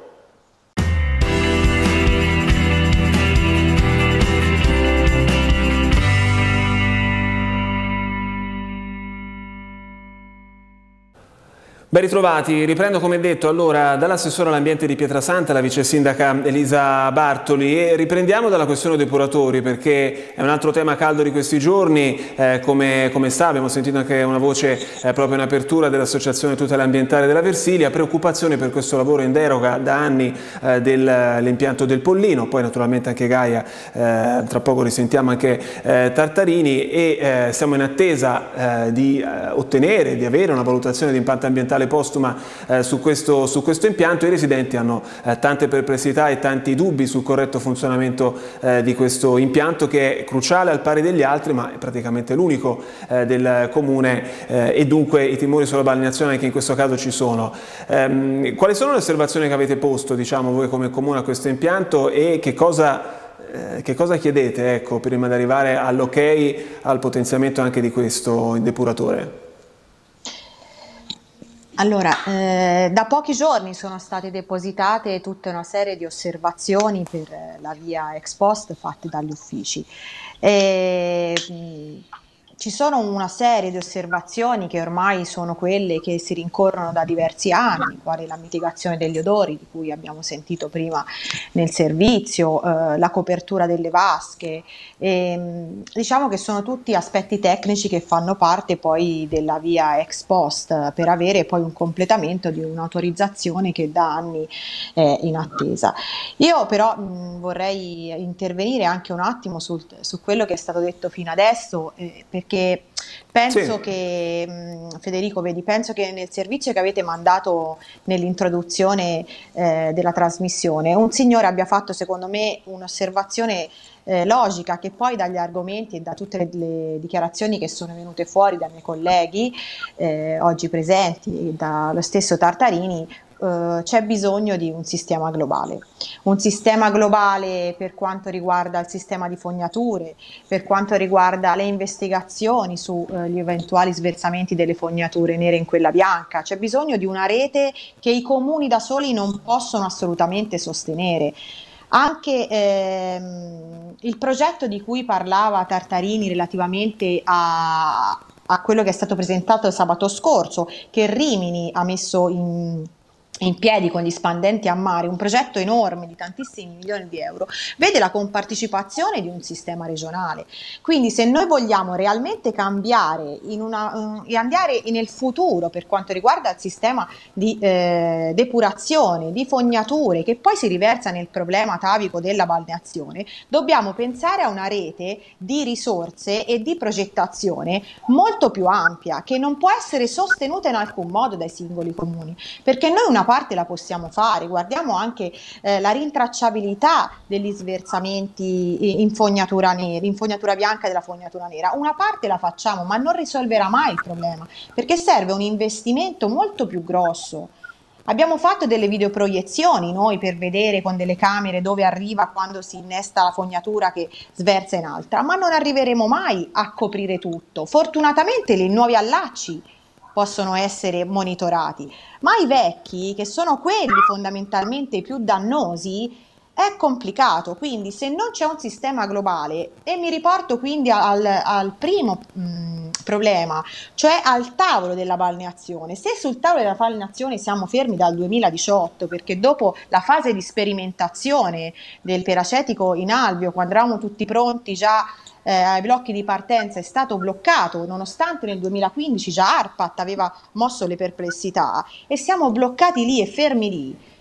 Speaker 3: Ben ritrovati, riprendo come detto allora dall'assessore all'ambiente di Pietrasanta, la vice sindaca Elisa Bartoli, e riprendiamo dalla questione depuratori perché è un altro tema caldo di questi giorni, eh, come, come sta, abbiamo sentito anche una voce eh, proprio in apertura dell'Associazione Tutela Ambientale della Versilia, preoccupazione per questo lavoro in deroga da anni eh, dell'impianto del Pollino, poi naturalmente anche Gaia, eh, tra poco risentiamo anche eh, Tartarini, e eh, siamo in attesa eh, di eh, ottenere, di avere una valutazione di impatto ambientale postuma eh, su, questo, su questo impianto. I residenti hanno eh, tante perplessità e tanti dubbi sul corretto funzionamento eh, di questo impianto, che è cruciale al pari degli altri, ma è praticamente l'unico eh, del comune, eh, e dunque i timori sulla balneazione anche in questo caso ci sono. Ehm, quali sono le osservazioni che avete posto, diciamo, voi come comune a questo impianto, e che cosa eh, che cosa chiedete, ecco, prima di arrivare all'ok al potenziamento anche di questo depuratore?
Speaker 8: Allora, eh, da pochi giorni sono state depositate tutta una serie di osservazioni per eh, la via ex post fatte dagli uffici. E, mh, ci sono una serie di osservazioni che ormai sono quelle che si rincorrono da diversi anni, quali la mitigazione degli odori, di cui abbiamo sentito prima nel servizio, eh, la copertura delle vasche. E, diciamo che sono tutti aspetti tecnici che fanno parte poi della via ex post per avere poi un completamento di un'autorizzazione che da anni è in attesa. Io però mh, vorrei intervenire anche un attimo sul, su quello che è stato detto fino adesso, eh, perché penso sì. che, mh, Federico, vedi, penso che nel servizio che avete mandato nell'introduzione eh, della trasmissione, un signore abbia fatto secondo me un'osservazione Eh, logica, che poi dagli argomenti e da tutte le, le dichiarazioni che sono venute fuori dai miei colleghi eh, oggi presenti e dallo stesso Tartarini, eh, c'è bisogno di un sistema globale, un sistema globale per quanto riguarda il sistema di fognature, per quanto riguarda le investigazioni sugli eh, eventuali sversamenti delle fognature nere in quella bianca. C'è bisogno di una rete che i comuni da soli non possono assolutamente sostenere. Anche ehm, il progetto di cui parlava Tartarini relativamente a, a quello che è stato presentato sabato scorso, che Rimini ha messo in in piedi con gli spandenti a mare, un progetto enorme di tantissimi milioni di euro, vede la compartecipazione di un sistema regionale. Quindi se noi vogliamo realmente cambiare in una, um, e andare nel futuro per quanto riguarda il sistema di eh, depurazione, di fognature, che poi si riversa nel problema atavico della balneazione, dobbiamo pensare a una rete di risorse e di progettazione molto più ampia, che non può essere sostenuta in alcun modo dai singoli comuni, perché noi una parte la possiamo fare. Guardiamo anche eh, la rintracciabilità degli sversamenti in fognatura nera, in fognatura bianca della fognatura nera, una parte la facciamo, ma non risolverà mai il problema, perché serve un investimento molto più grosso. Abbiamo fatto delle videoproiezioni noi per vedere con delle camere dove arriva quando si innesta la fognatura che sversa in altra, ma non arriveremo mai a coprire tutto. Fortunatamente i nuovi allacci possono essere monitorati, ma i vecchi, che sono quelli fondamentalmente più dannosi, è complicato. Quindi se non c'è un sistema globale, e mi riporto quindi al, al primo mh, problema, cioè al tavolo della balneazione. Se sul tavolo della balneazione siamo fermi dal duemiladiciotto, perché dopo la fase di sperimentazione del peracetico in alveo, quando eravamo tutti pronti già Eh, ai blocchi di partenza, è stato bloccato, nonostante nel duemilaquindici già ARPAT aveva mosso le perplessità, e siamo bloccati lì e fermi lì,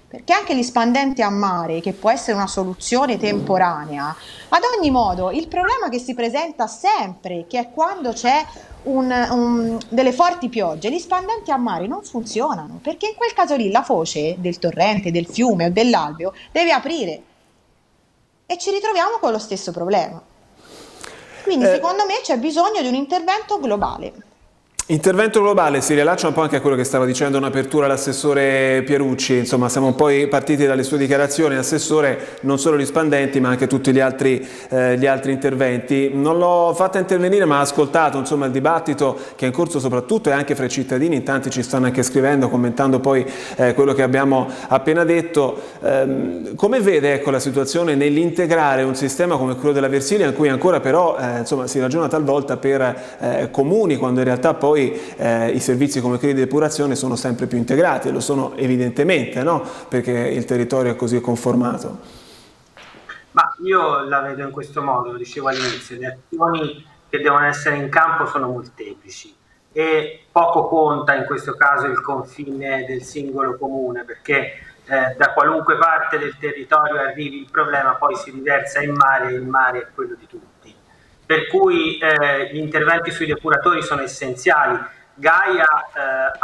Speaker 8: perché anche gli spandenti a mare, che può essere una soluzione temporanea, ad ogni modo il problema che si presenta sempre, che è quando c'è un, un, delle forti piogge, gli spandenti a mare non funzionano, perché in quel caso lì la foce del torrente, del fiume o dell'alveo deve aprire e ci ritroviamo con lo stesso problema. Quindi eh, secondo me c'è bisogno di un intervento globale.
Speaker 3: Intervento globale, si riallaccia un po' anche a quello che stava dicendo in apertura l'assessore Pierucci. Insomma, siamo poi partiti dalle sue dichiarazioni, assessore, non solo gli spandenti ma anche tutti gli altri, eh, gli altri interventi. Non l'ho fatta intervenire ma ha ascoltato insomma, il dibattito che è in corso soprattutto e anche fra i cittadini, in tanti ci stanno anche scrivendo, commentando poi eh, quello che abbiamo appena detto. Eh, come vede ecco, la situazione nell'integrare un sistema come quello della Versilia, in cui ancora però eh, insomma, si ragiona talvolta per eh, comuni, quando in realtà poi Eh, i servizi come quelli di depurazione sono sempre più integrati, e lo sono evidentemente, no? Perché il territorio è così conformato.
Speaker 10: Ma io la vedo in questo modo, lo dicevo all'inizio, le azioni che devono essere in campo sono molteplici e poco conta in questo caso il confine del singolo comune, perché eh, da qualunque parte del territorio arrivi il problema poi si riversa in mare e il mare è quello di tutti. Per cui eh, gli interventi sui depuratori sono essenziali. Gaia eh,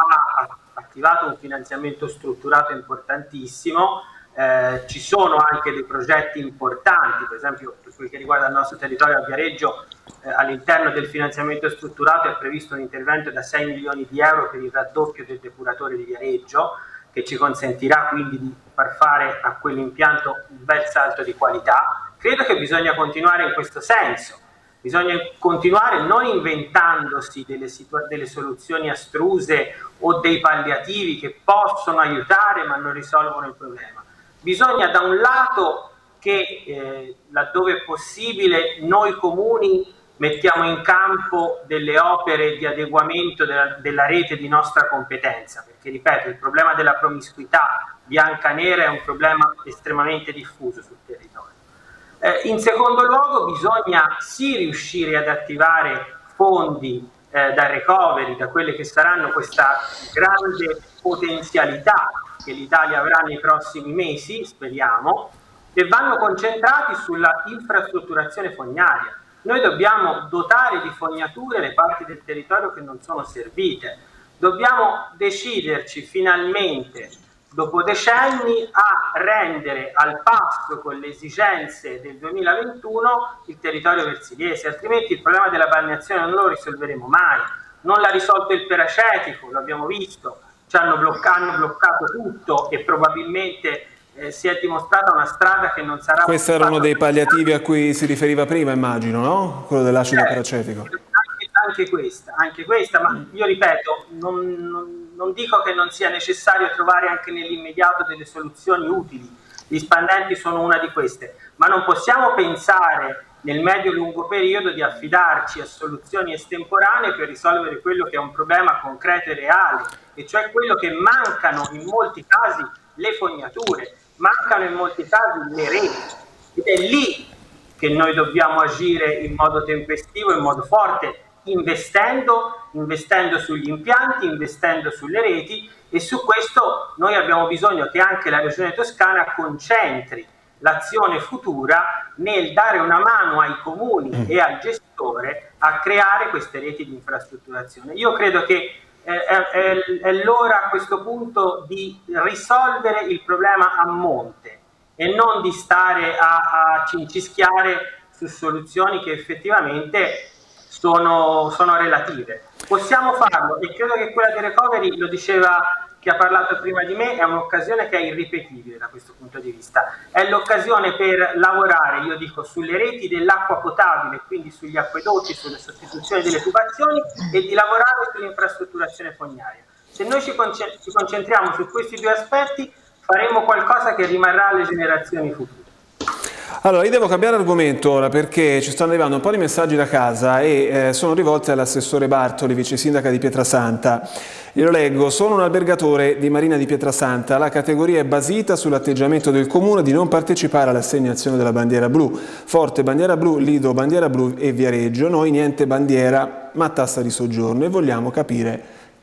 Speaker 10: ha attivato un finanziamento strutturato importantissimo, eh, ci sono anche dei progetti importanti, per esempio per quel che riguarda il nostro territorio a Viareggio, eh, all'interno del finanziamento strutturato è previsto un intervento da sei milioni di euro per il raddoppio del depuratore di Viareggio, che ci consentirà quindi di far fare a quell'impianto un bel salto di qualità. Credo che bisogna continuare in questo senso. Bisogna continuare non inventandosi delle, delle soluzioni astruse o dei palliativi che possono aiutare ma non risolvono il problema. Bisogna da un lato che eh, laddove è possibile noi comuni mettiamo in campo delle opere di adeguamento della, della rete di nostra competenza, perché ripeto il problema della promiscuità bianca-nera è un problema estremamente diffuso sul territorio. Eh, in secondo luogo bisogna sì riuscire ad attivare fondi eh, da recovery, da quelle che saranno questa grande potenzialità che l'Italia avrà nei prossimi mesi, speriamo, e vanno concentrati sulla infrastrutturazione fognaria. Noi dobbiamo dotare di fognature le parti del territorio che non sono servite, dobbiamo deciderci finalmente dopo decenni a rendere al passo con le esigenze del duemilaventuno il territorio versiliese, altrimenti il problema della balneazione non lo risolveremo mai. Non l'ha risolto il peracetico, lo abbiamo visto, ci hanno, blocca hanno bloccato tutto e probabilmente eh, si è dimostrata una strada che non sarà...
Speaker 3: Questi erano dei palliativi a cui si riferiva prima, immagino, no? Quello dell'acido eh, peracetico.
Speaker 10: Anche, anche questa, anche questa, ma io ripeto, non... non Non dico che non sia necessario trovare anche nell'immediato delle soluzioni utili, gli spandenti sono una di queste, ma non possiamo pensare nel medio-lungo periodo di affidarci a soluzioni estemporanee per risolvere quello che è un problema concreto e reale, e cioè quello che mancano in molti casi le fognature, mancano in molti casi le reti, ed è lì che noi dobbiamo agire in modo tempestivo, in modo forte, investendo, investendo sugli impianti, investendo sulle reti, e su questo noi abbiamo bisogno che anche la Regione Toscana concentri l'azione futura nel dare una mano ai comuni mm. e al gestore a creare queste reti di infrastrutturazione. Io credo che eh, è, è, è l'ora a questo punto di risolvere il problema a monte e non di stare a, a cincischiare su soluzioni che effettivamente Sono, sono relative. Possiamo farlo e credo che quella di recovery, lo diceva chi ha parlato prima di me, è un'occasione che è irripetibile da questo punto di vista. È l'occasione per lavorare, io dico, sulle reti dell'acqua potabile, quindi sugli acquedotti, sulle sostituzioni delle tubazioni e di lavorare sull'infrastrutturazione fognaria. Se noi ci, ci concentriamo su questi due aspetti faremo qualcosa che rimarrà alle generazioni future.
Speaker 3: Allora, io devo cambiare argomento ora perché ci stanno arrivando un po' di messaggi da casa e eh, sono rivolti all'assessore Bartoli, vice sindaca di Pietrasanta. Glielo leggo: sono un albergatore di Marina di Pietrasanta, la categoria è basita sull'atteggiamento del comune di non partecipare all'assegnazione della bandiera blu. Forte bandiera blu, Lido bandiera blu e Viareggio, noi niente bandiera ma tassa di soggiorno, e vogliamo capire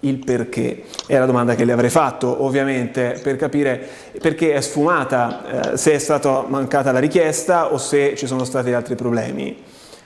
Speaker 3: il perché. È la domanda che le avrei fatto, ovviamente, per capire perché è sfumata, eh, se è stata mancata la richiesta o se ci sono stati altri problemi.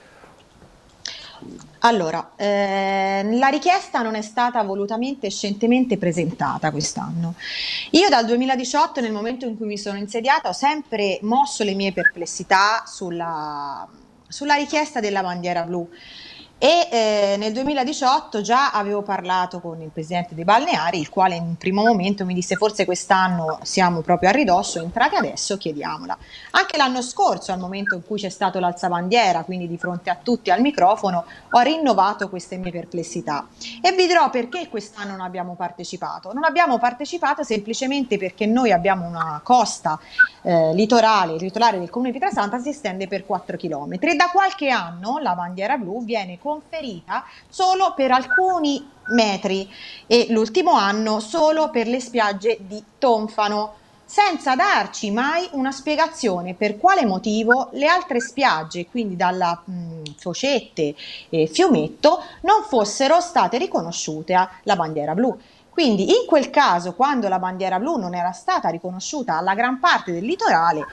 Speaker 8: Allora, eh, la richiesta non è stata volutamente e scientemente presentata quest'anno. Io dal duemiladiciotto, nel momento in cui mi sono insediata, ho sempre mosso le mie perplessità sulla, sulla richiesta della bandiera blu. E eh, nel duemiladiciotto già avevo parlato con il presidente dei balneari, il quale in un primo momento mi disse: forse quest'anno siamo proprio a ridosso, entrate adesso, chiediamola. Anche l'anno scorso, al momento in cui c'è stato l'alzabandiera, quindi di fronte a tutti al microfono, ho rinnovato queste mie perplessità e vi dirò perché quest'anno non abbiamo partecipato. Non abbiamo partecipato semplicemente perché noi abbiamo una costa eh, litorale, il litorale del comune di Pietrasanta si estende per quattro chilometri e da qualche anno la bandiera blu viene conferita solo per alcuni metri e l'ultimo anno solo per le spiagge di Tonfano, senza darci mai una spiegazione per quale motivo le altre spiagge, quindi dalla mh, Focette e Fiumetto, non fossero state riconosciute alla bandiera blu. Quindi in quel caso, quando la bandiera blu non era stata riconosciuta alla gran parte del litorale,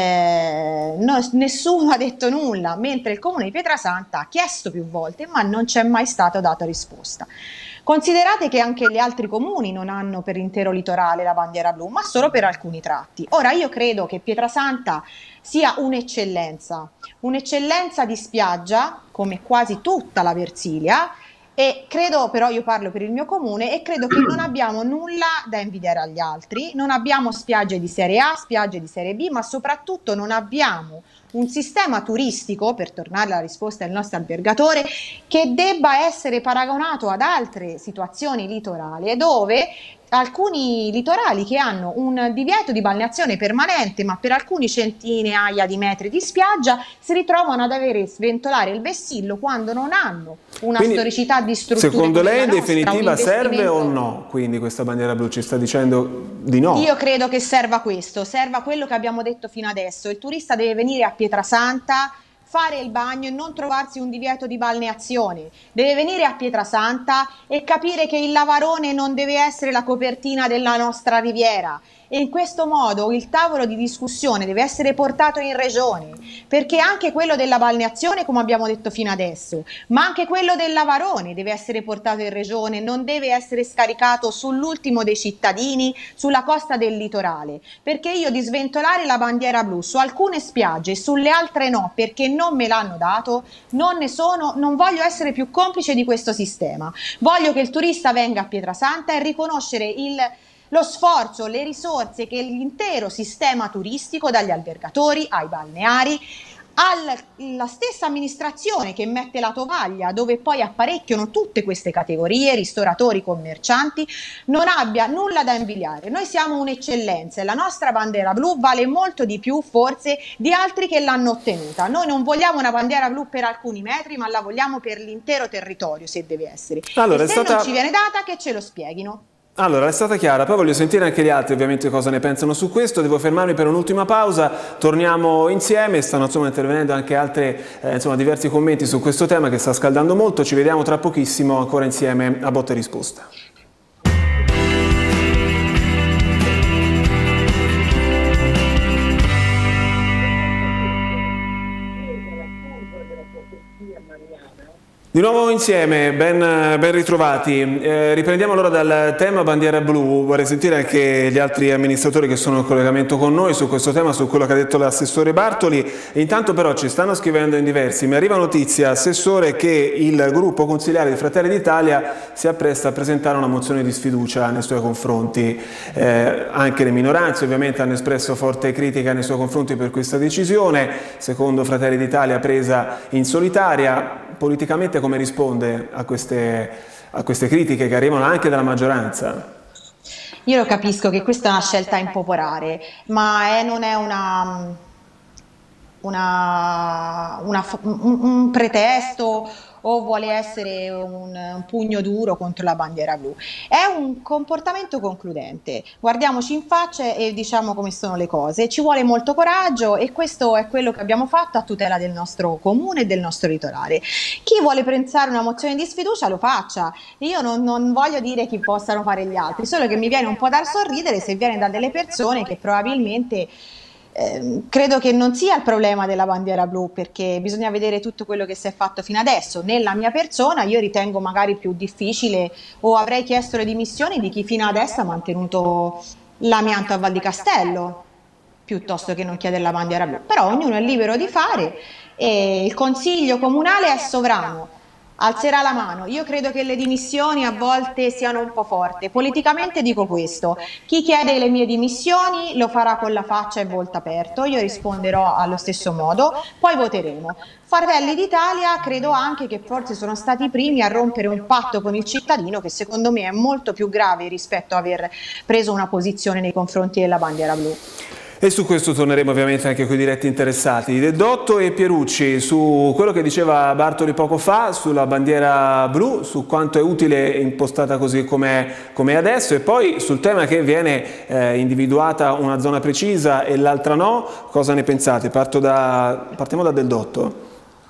Speaker 8: Eh, no, nessuno ha detto nulla, mentre il comune di Pietrasanta ha chiesto più volte ma non c'è mai stata data risposta. Considerate che anche gli altri comuni non hanno per l'intero litorale la bandiera blu, ma solo per alcuni tratti. Ora io credo che Pietrasanta sia un'eccellenza, un'eccellenza di spiaggia come quasi tutta la Versilia. E credo, però io parlo per il mio comune, e credo che non abbiamo nulla da invidiare agli altri, non abbiamo spiagge di serie A, spiagge di serie B, ma soprattutto non abbiamo un sistema turistico, per tornare alla risposta del nostro albergatore, che debba essere paragonato ad altre situazioni litorali, dove alcuni litorali che hanno un divieto di balneazione permanente, ma per alcuni centinaia di metri di spiaggia si ritrovano ad avere sventolare il vessillo quando non hanno una
Speaker 3: Quindi,
Speaker 8: storicità di strutture.
Speaker 3: Secondo lei in
Speaker 8: nostra,
Speaker 3: definitiva serve o no? Quindi questa bandiera blu ci sta dicendo di no?
Speaker 8: Io credo che serva questo, serva quello che abbiamo detto fino adesso. Il turista deve venire a Pietrasanta, fare il bagno e non trovarsi un divieto di balneazione, deve venire a Pietrasanta e capire che il Lavarone non deve essere la copertina della nostra riviera, e in questo modo il tavolo di discussione deve essere portato in regione, perché anche quello della balneazione, come abbiamo detto fino adesso, ma anche quello del Lavarone deve essere portato in regione, non deve essere scaricato sull'ultimo dei cittadini, sulla costa del litorale, perché io di sventolare la bandiera blu su alcune spiagge e sulle altre no, perché non me l'hanno dato, non ne sono, non voglio essere più complice di questo sistema. Voglio che il turista venga a Pietrasanta e riconoscere il lo sforzo, le risorse che l'intero sistema turistico, dagli albergatori ai balneari, alla stessa amministrazione che mette la tovaglia, dove poi apparecchiano tutte queste categorie, ristoratori, commercianti, non abbia nulla da invidiare. Noi siamo un'eccellenza e la nostra bandiera blu vale molto di più forse di altri che l'hanno ottenuta. Noi non vogliamo una bandiera blu per alcuni metri, ma la vogliamo per l'intero territorio, se deve essere.
Speaker 3: Allora,
Speaker 8: e se
Speaker 3: stata...
Speaker 8: non ci viene data, che ce lo spieghino.
Speaker 3: Allora, è stata chiara, poi voglio sentire anche gli altri ovviamente cosa ne pensano su questo. Devo fermarmi per un'ultima pausa, torniamo insieme, stanno insomma intervenendo anche altri, eh, insomma diversi commenti su questo tema che sta scaldando molto. Ci vediamo tra pochissimo ancora insieme a Botta e Risposta. Di nuovo insieme, ben, ben ritrovati. Eh, riprendiamo allora dal tema bandiera blu. Vorrei sentire anche gli altri amministratori che sono in collegamento con noi su questo tema, su quello che ha detto l'assessore Bartoli. E intanto però ci stanno scrivendo in diversi. Mi arriva notizia, assessore, che il gruppo consigliare di Fratelli d'Italia si appresta a presentare una mozione di sfiducia nei suoi confronti. Eh, anche le minoranze ovviamente hanno espresso forte critica nei suoi confronti per questa decisione, secondo Fratelli d'Italia presa in solitaria. Politicamente come risponde a queste, a queste critiche che arrivano anche dalla maggioranza?
Speaker 8: Io lo capisco che questa è una scelta impopolare, ma è, non è una... una, una, un, un pretesto o vuole essere un, un pugno duro contro la bandiera blu. È un comportamento concludente, guardiamoci in faccia e diciamo come sono le cose. Ci vuole molto coraggio e questo è quello che abbiamo fatto a tutela del nostro comune e del nostro litorale. Chi vuole pensare una mozione di sfiducia lo faccia, io non, non voglio dire chi possano fare gli altri, solo che mi viene un po' da sorridere se viene da delle persone che probabilmente Eh, credo che non sia il problema della bandiera blu, perché bisogna vedere tutto quello che si è fatto fino adesso. Nella mia persona io ritengo magari più difficile, o avrei chiesto le dimissioni di chi fino adesso ha mantenuto l'amianto a Val di Castello piuttosto che non chiedere la bandiera blu, però ognuno è libero di fare e il consiglio comunale è sovrano, alzerà la mano. Io credo che le dimissioni a volte siano un po' forti. Politicamente dico questo: chi chiede le mie dimissioni lo farà con la faccia e volto aperto, io risponderò allo stesso modo, poi voteremo. Fratelli d'Italia credo anche che forse sono stati i primi a rompere un patto con il cittadino che secondo me è molto più grave rispetto a aver preso una posizione nei confronti della bandiera blu.
Speaker 3: E su questo torneremo ovviamente anche con i diretti interessati. De Dotto e Pierucci, su quello che diceva Bartoli poco fa, sulla bandiera blu, su quanto è utile impostata così com'è com adesso, e poi sul tema che viene eh, individuata una zona precisa e l'altra no, cosa ne pensate? Parto da, partiamo da Del Dotto.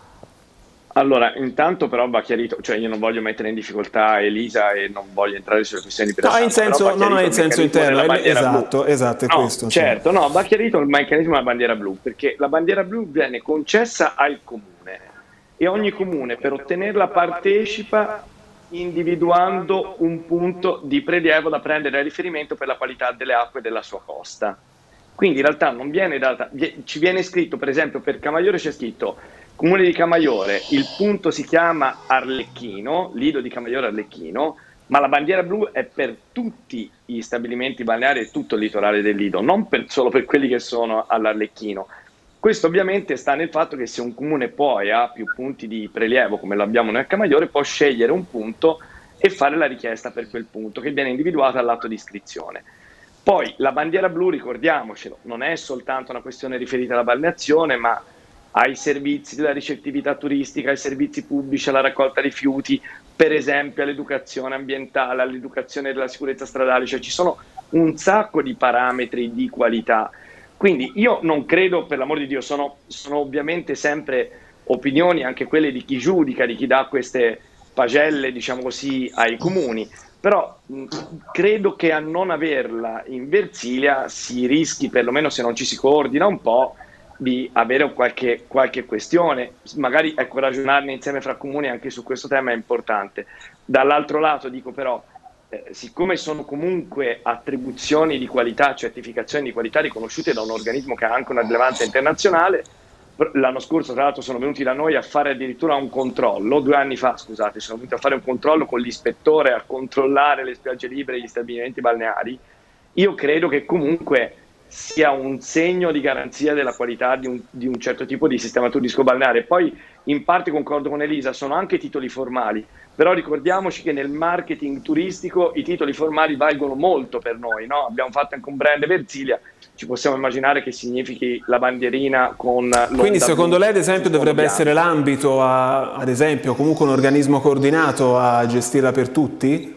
Speaker 7: Allora, intanto però va chiarito, cioè io non voglio mettere in difficoltà Elisa e non voglio entrare sulle questioni di
Speaker 3: No, in senso, non è in senso interno, è, esatto, blu. esatto, è
Speaker 7: no,
Speaker 3: questo.
Speaker 7: Certo, no, va chiarito il meccanismo della bandiera blu, perché la bandiera blu viene concessa al comune e ogni comune per ottenerla partecipa individuando un punto di prelievo da prendere a riferimento per la qualità delle acque della sua costa. Quindi in realtà non viene data, ci viene scritto, per esempio per Camaiore c'è scritto Comune di Camaiore, il punto si chiama Arlecchino, Lido di Camaiore Arlecchino, ma la bandiera blu è per tutti gli stabilimenti balneari e tutto il litorale del Lido, non per, solo per quelli che sono all'Arlecchino. Questo ovviamente sta nel fatto che se un comune poi ha più punti di prelievo, come lo abbiamo noi a Camaiore, può scegliere un punto e fare la richiesta per quel punto, che viene individuato all'atto di iscrizione. Poi la bandiera blu, ricordiamocelo, non è soltanto una questione riferita alla balneazione, ma ai servizi della ricettività turistica, ai servizi pubblici, alla raccolta rifiuti, per esempio all'educazione ambientale, all'educazione della sicurezza stradale, cioè ci sono un sacco di parametri di qualità. Quindi io non credo, per l'amor di Dio, sono, sono ovviamente sempre opinioni anche quelle di chi giudica, di chi dà queste pagelle, diciamo così, ai comuni, però mh, credo che a non averla in Versilia si rischi, perlomeno se non ci si coordina un po', di avere qualche, qualche questione, magari ecco, ragionarne insieme fra comuni anche su questo tema è importante. Dall'altro lato dico però, eh, siccome sono comunque attribuzioni di qualità, certificazioni di qualità riconosciute da un organismo che ha anche una rilevanza internazionale, l'anno scorso tra l'altro sono venuti da noi a fare addirittura un controllo, due anni fa scusate, sono venuti a fare un controllo con l'ispettore a controllare le spiagge libere e gli stabilimenti balneari, io credo che comunque sia un segno di garanzia della qualità di un, di un certo tipo di sistema turistico balneare. Poi in parte concordo con Elisa, sono anche titoli formali, però ricordiamoci che nel marketing turistico i titoli formali valgono molto per noi, no? Abbiamo fatto anche un brand Versilia, ci possiamo immaginare che significhi la bandierina con
Speaker 3: quindi secondo lei ad esempio dovrebbe essere l'ambito, ad esempio comunque un organismo coordinato a gestirla per tutti?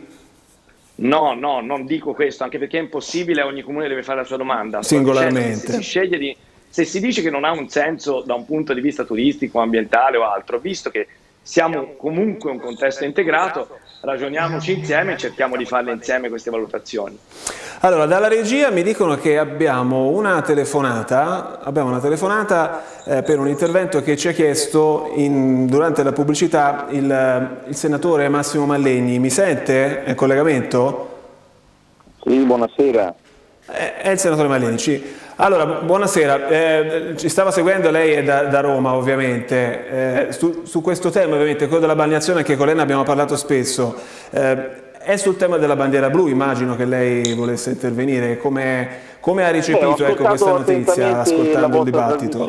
Speaker 7: No, no, non dico questo, anche perché è impossibile, ogni comune deve fare la sua domanda.
Speaker 3: Singolarmente.
Speaker 7: Se si, sceglie di, se si dice che non ha un senso da un punto di vista turistico, ambientale o altro, visto che siamo comunque un contesto integrato, ragioniamoci insieme e cerchiamo di farle insieme queste valutazioni.
Speaker 3: Allora, dalla regia mi dicono che abbiamo una telefonata, abbiamo una telefonata eh, per un intervento che ci ha chiesto in, durante la pubblicità il, il senatore Massimo Mallegni. Mi sente? È in collegamento?
Speaker 11: Sì, buonasera.
Speaker 3: È, è il senatore Mallegni. Ci, allora, buonasera. Eh, ci stava seguendo, lei è da, da Roma ovviamente. Eh, su, su questo tema ovviamente, quello della balneazione, anche con lei ne abbiamo parlato spesso. Eh, È sul tema della bandiera blu, immagino che lei volesse intervenire. Come, come ha ricepito
Speaker 11: Beh,
Speaker 3: ecco, questa notizia ascoltando il dibattito?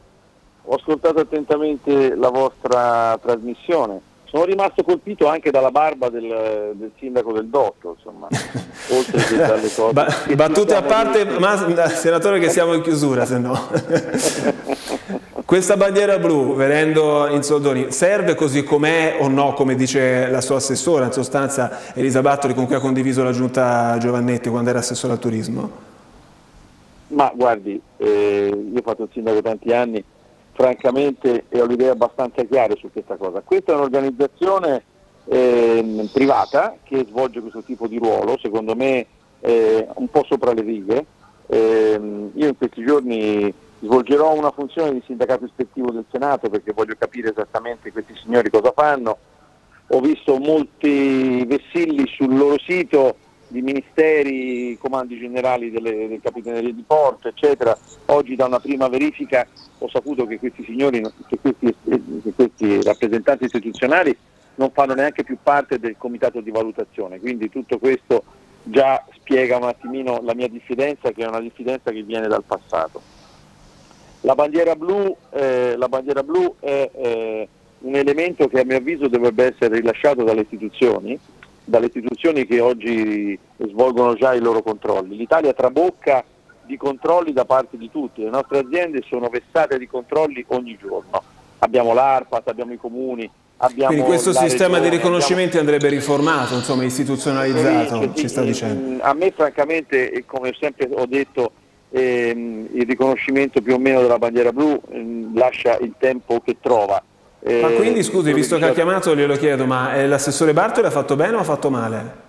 Speaker 11: Ho ascoltato attentamente la vostra trasmissione. Sono rimasto colpito anche dalla barba del, del sindaco Del Dotto, insomma, oltre che dalle cose.
Speaker 3: Ba battute a parte, ma senatore che siamo in chiusura, se no. Questa bandiera blu, venendo in soldoni, serve così com'è o no, come dice la sua assessora, in sostanza Elisa Battori, con cui ha condiviso la giunta Giovannetti quando era assessore al turismo?
Speaker 11: Ma guardi, eh, io ho fatto il sindaco tanti anni, francamente e ho le idee abbastanza chiare su questa cosa. Questa è un'organizzazione eh, privata che svolge questo tipo di ruolo, secondo me eh, un po' sopra le righe. Eh, io in questi giorni svolgerò una funzione di sindacato ispettivo del Senato perché voglio capire esattamente questi signori cosa fanno. Ho visto molti vessilli sul loro sito di ministeri, comandi generali delle, delle capitanerie di porto, eccetera. Oggi da una prima verifica ho saputo che questi signori, che questi, che questi rappresentanti istituzionali non fanno neanche più parte del comitato di valutazione, quindi tutto questo già spiega un attimino la mia diffidenza, che è una diffidenza che viene dal passato. La bandiera blu, eh, la bandiera blu è eh, un elemento che a mio avviso dovrebbe essere rilasciato dalle istituzioni, dalle istituzioni che oggi svolgono già i loro controlli. L'Italia trabocca di controlli da parte di tutti, le nostre aziende sono vessate di controlli ogni giorno. Abbiamo l'ARPAT, abbiamo i comuni, abbiamo
Speaker 3: Quindi questo sistema
Speaker 11: regione,
Speaker 3: di riconoscimenti
Speaker 11: abbiamo...
Speaker 3: andrebbe riformato, insomma istituzionalizzato,
Speaker 11: sì,
Speaker 3: ci
Speaker 11: sì,
Speaker 3: sta dicendo.
Speaker 11: A me francamente, come sempre ho detto, ehm, il riconoscimento più o meno della bandiera blu ehm, lascia il tempo che trova. Eh,
Speaker 3: ma quindi scusi, visto che ha chiamato glielo chiedo, ma eh, l'assessore Bartoli ha fatto bene o ha fatto male?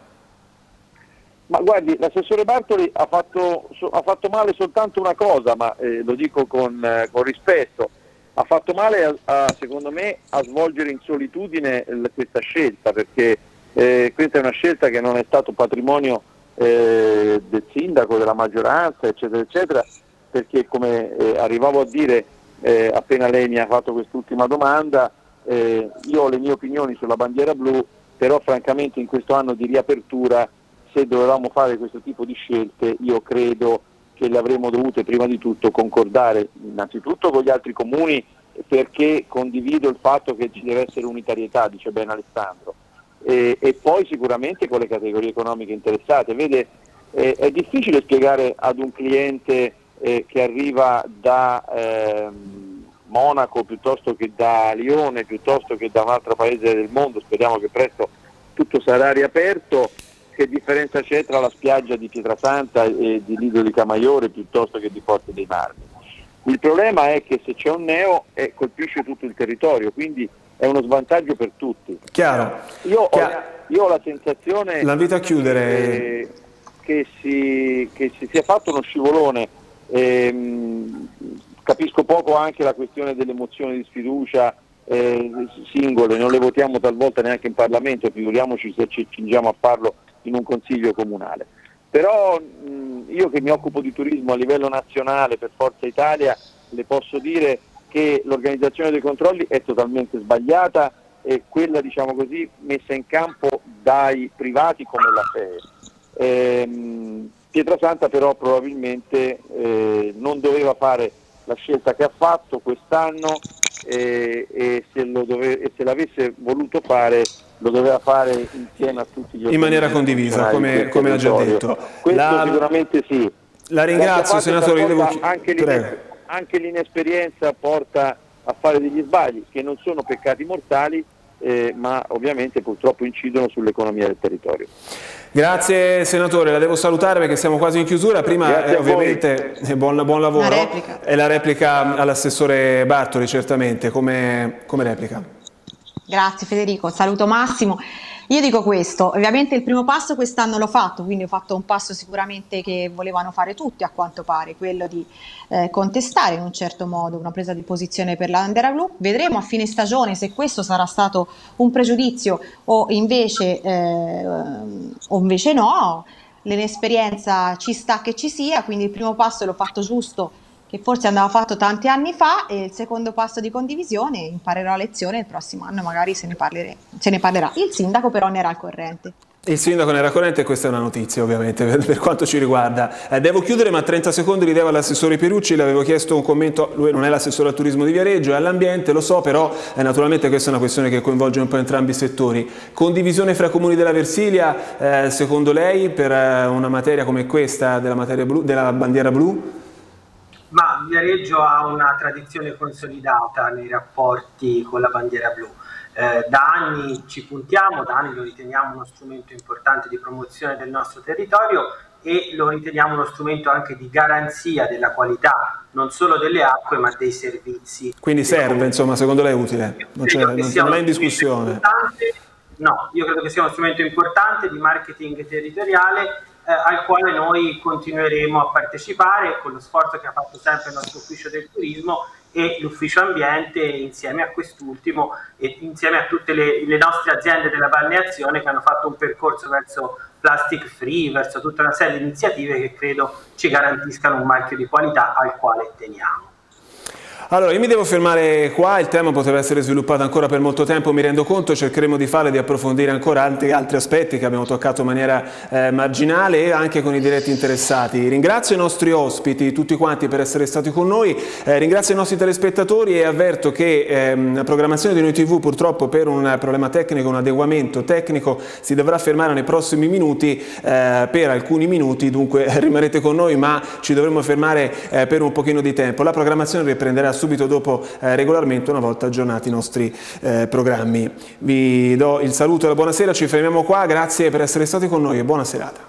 Speaker 11: Ma guardi, l'assessore Bartoli ha fatto, so, ha fatto male soltanto una cosa, ma eh, lo dico con, eh, con rispetto, ha fatto male a, a, secondo me a svolgere in solitudine l- questa scelta, perché eh, questa è una scelta che non è stato patrimonio eh, del sindaco, della maggioranza, eccetera, eccetera, perché come eh, arrivavo a dire eh, appena lei mi ha fatto quest'ultima domanda, eh, io ho le mie opinioni sulla bandiera blu, però francamente in questo anno di riapertura, se dovevamo fare questo tipo di scelte, io credo che le avremmo dovute prima di tutto concordare innanzitutto con gli altri comuni, perché condivido il fatto che ci deve essere unitarietà, dice bene Alessandro, e, e poi sicuramente con le categorie economiche interessate. Vede, eh, è difficile spiegare ad un cliente eh, che arriva da eh, Monaco piuttosto che da Lione, piuttosto che da un altro paese del mondo, speriamo che presto tutto sarà riaperto, che differenza c'è tra la spiaggia di Pietrasanta e di Lido di Camaiore piuttosto che di Forte dei Marmi. Il problema è che se c'è un neo eh, colpisce tutto il territorio, quindi è uno svantaggio per tutti.
Speaker 3: Chiaro.
Speaker 11: Io,
Speaker 3: Chiaro.
Speaker 11: Ho, io ho la sensazione
Speaker 3: la invito a chiudere.
Speaker 11: Che, che, si, che si sia fatto uno scivolone. Ehm, capisco poco anche la questione delle mozioni di sfiducia eh, singole, non le votiamo talvolta neanche in Parlamento, figuriamoci se ci accingiamo a farlo in un consiglio comunale. Però mh, io che mi occupo di turismo a livello nazionale per Forza Italia le posso dire che l'organizzazione dei controlli è totalmente sbagliata e quella, diciamo così, messa in campo dai privati come la F E E. Ehm, Pietrasanta però probabilmente eh, non doveva fare la scelta che ha fatto quest'anno eh, e se, lo dove, e se l'avesse voluto fare lo doveva fare insieme a tutti gli
Speaker 3: in maniera condivisa, come, come ha già detto.
Speaker 11: Questo
Speaker 3: la,
Speaker 11: sicuramente sì.
Speaker 3: La ringrazio, senatore. Devo...
Speaker 11: Anche, l'ine... anche l'inesperienza porta a fare degli sbagli che non sono peccati mortali, eh, ma ovviamente purtroppo incidono sull'economia del territorio.
Speaker 3: Grazie senatore, la devo salutare perché siamo quasi in chiusura. Prima eh, ovviamente eh, buon, buon lavoro.
Speaker 8: Replica.
Speaker 3: E la replica all'assessore Bartoli, certamente, come, come replica.
Speaker 8: Grazie Federico, saluto Massimo. Io dico questo, ovviamente il primo passo quest'anno l'ho fatto, quindi ho fatto un passo sicuramente che volevano fare tutti a quanto pare, quello di eh, contestare in un certo modo una presa di posizione per la bandiera blu. Vedremo a fine stagione se questo sarà stato un pregiudizio o invece, eh, o invece no. L'inesperienza ci sta che ci sia, quindi il primo passo l'ho fatto giusto, che forse andava fatto tanti anni fa, e il secondo passo di condivisione imparerò la lezione, il prossimo anno magari se ne, se ne parlerà. Il sindaco però ne era al corrente.
Speaker 3: Il sindaco ne era al corrente e questa è una notizia ovviamente per, per quanto ci riguarda. Eh, devo chiudere, ma trenta secondi li devo all'assessore Pierucci. Le avevo chiesto un commento, lui non è l'assessore al turismo di Viareggio, è all'ambiente, lo so, però eh, naturalmente questa è una questione che coinvolge un po' entrambi i settori. Condivisione fra comuni della Versilia, eh, secondo lei per eh, una materia come questa della, materia blu, della bandiera blu?
Speaker 10: Ma Viareggio ha una tradizione consolidata nei rapporti con la bandiera blu. Eh, da anni ci puntiamo, da anni lo riteniamo uno strumento importante di promozione del nostro territorio e lo riteniamo uno strumento anche di garanzia della qualità non solo delle acque ma dei servizi.
Speaker 3: Quindi serve, insomma, secondo lei è utile? Non, non, non è in discussione?
Speaker 10: No, io credo che sia uno strumento importante di marketing territoriale eh, al quale noi continueremo a partecipare con lo sforzo che ha fatto sempre il nostro ufficio del turismo e l'ufficio ambiente insieme a quest'ultimo e insieme a tutte le, le nostre aziende della balneazione che hanno fatto un percorso verso plastic free, verso tutta una serie di iniziative che credo ci garantiscano un marchio di qualità al quale teniamo.
Speaker 3: Allora, io mi devo fermare qua, il tema potrebbe essere sviluppato ancora per molto tempo, mi rendo conto, cercheremo di fare, di approfondire ancora altri, altri aspetti che abbiamo toccato in maniera eh, marginale e anche con i diretti interessati. Ringrazio i nostri ospiti, tutti quanti, per essere stati con noi, eh, ringrazio i nostri telespettatori e avverto che ehm, la programmazione di Noi tivù purtroppo per un problema tecnico, un adeguamento tecnico, si dovrà fermare nei prossimi minuti, eh, per alcuni minuti, dunque rimarrete con noi, ma ci dovremo fermare eh, per un pochino di tempo. La programmazione riprenderà subito dopo eh, regolarmente una volta aggiornati i nostri eh, programmi. Vi do il saluto e la buonasera, ci fermiamo qua, grazie per essere stati con noi e buona serata.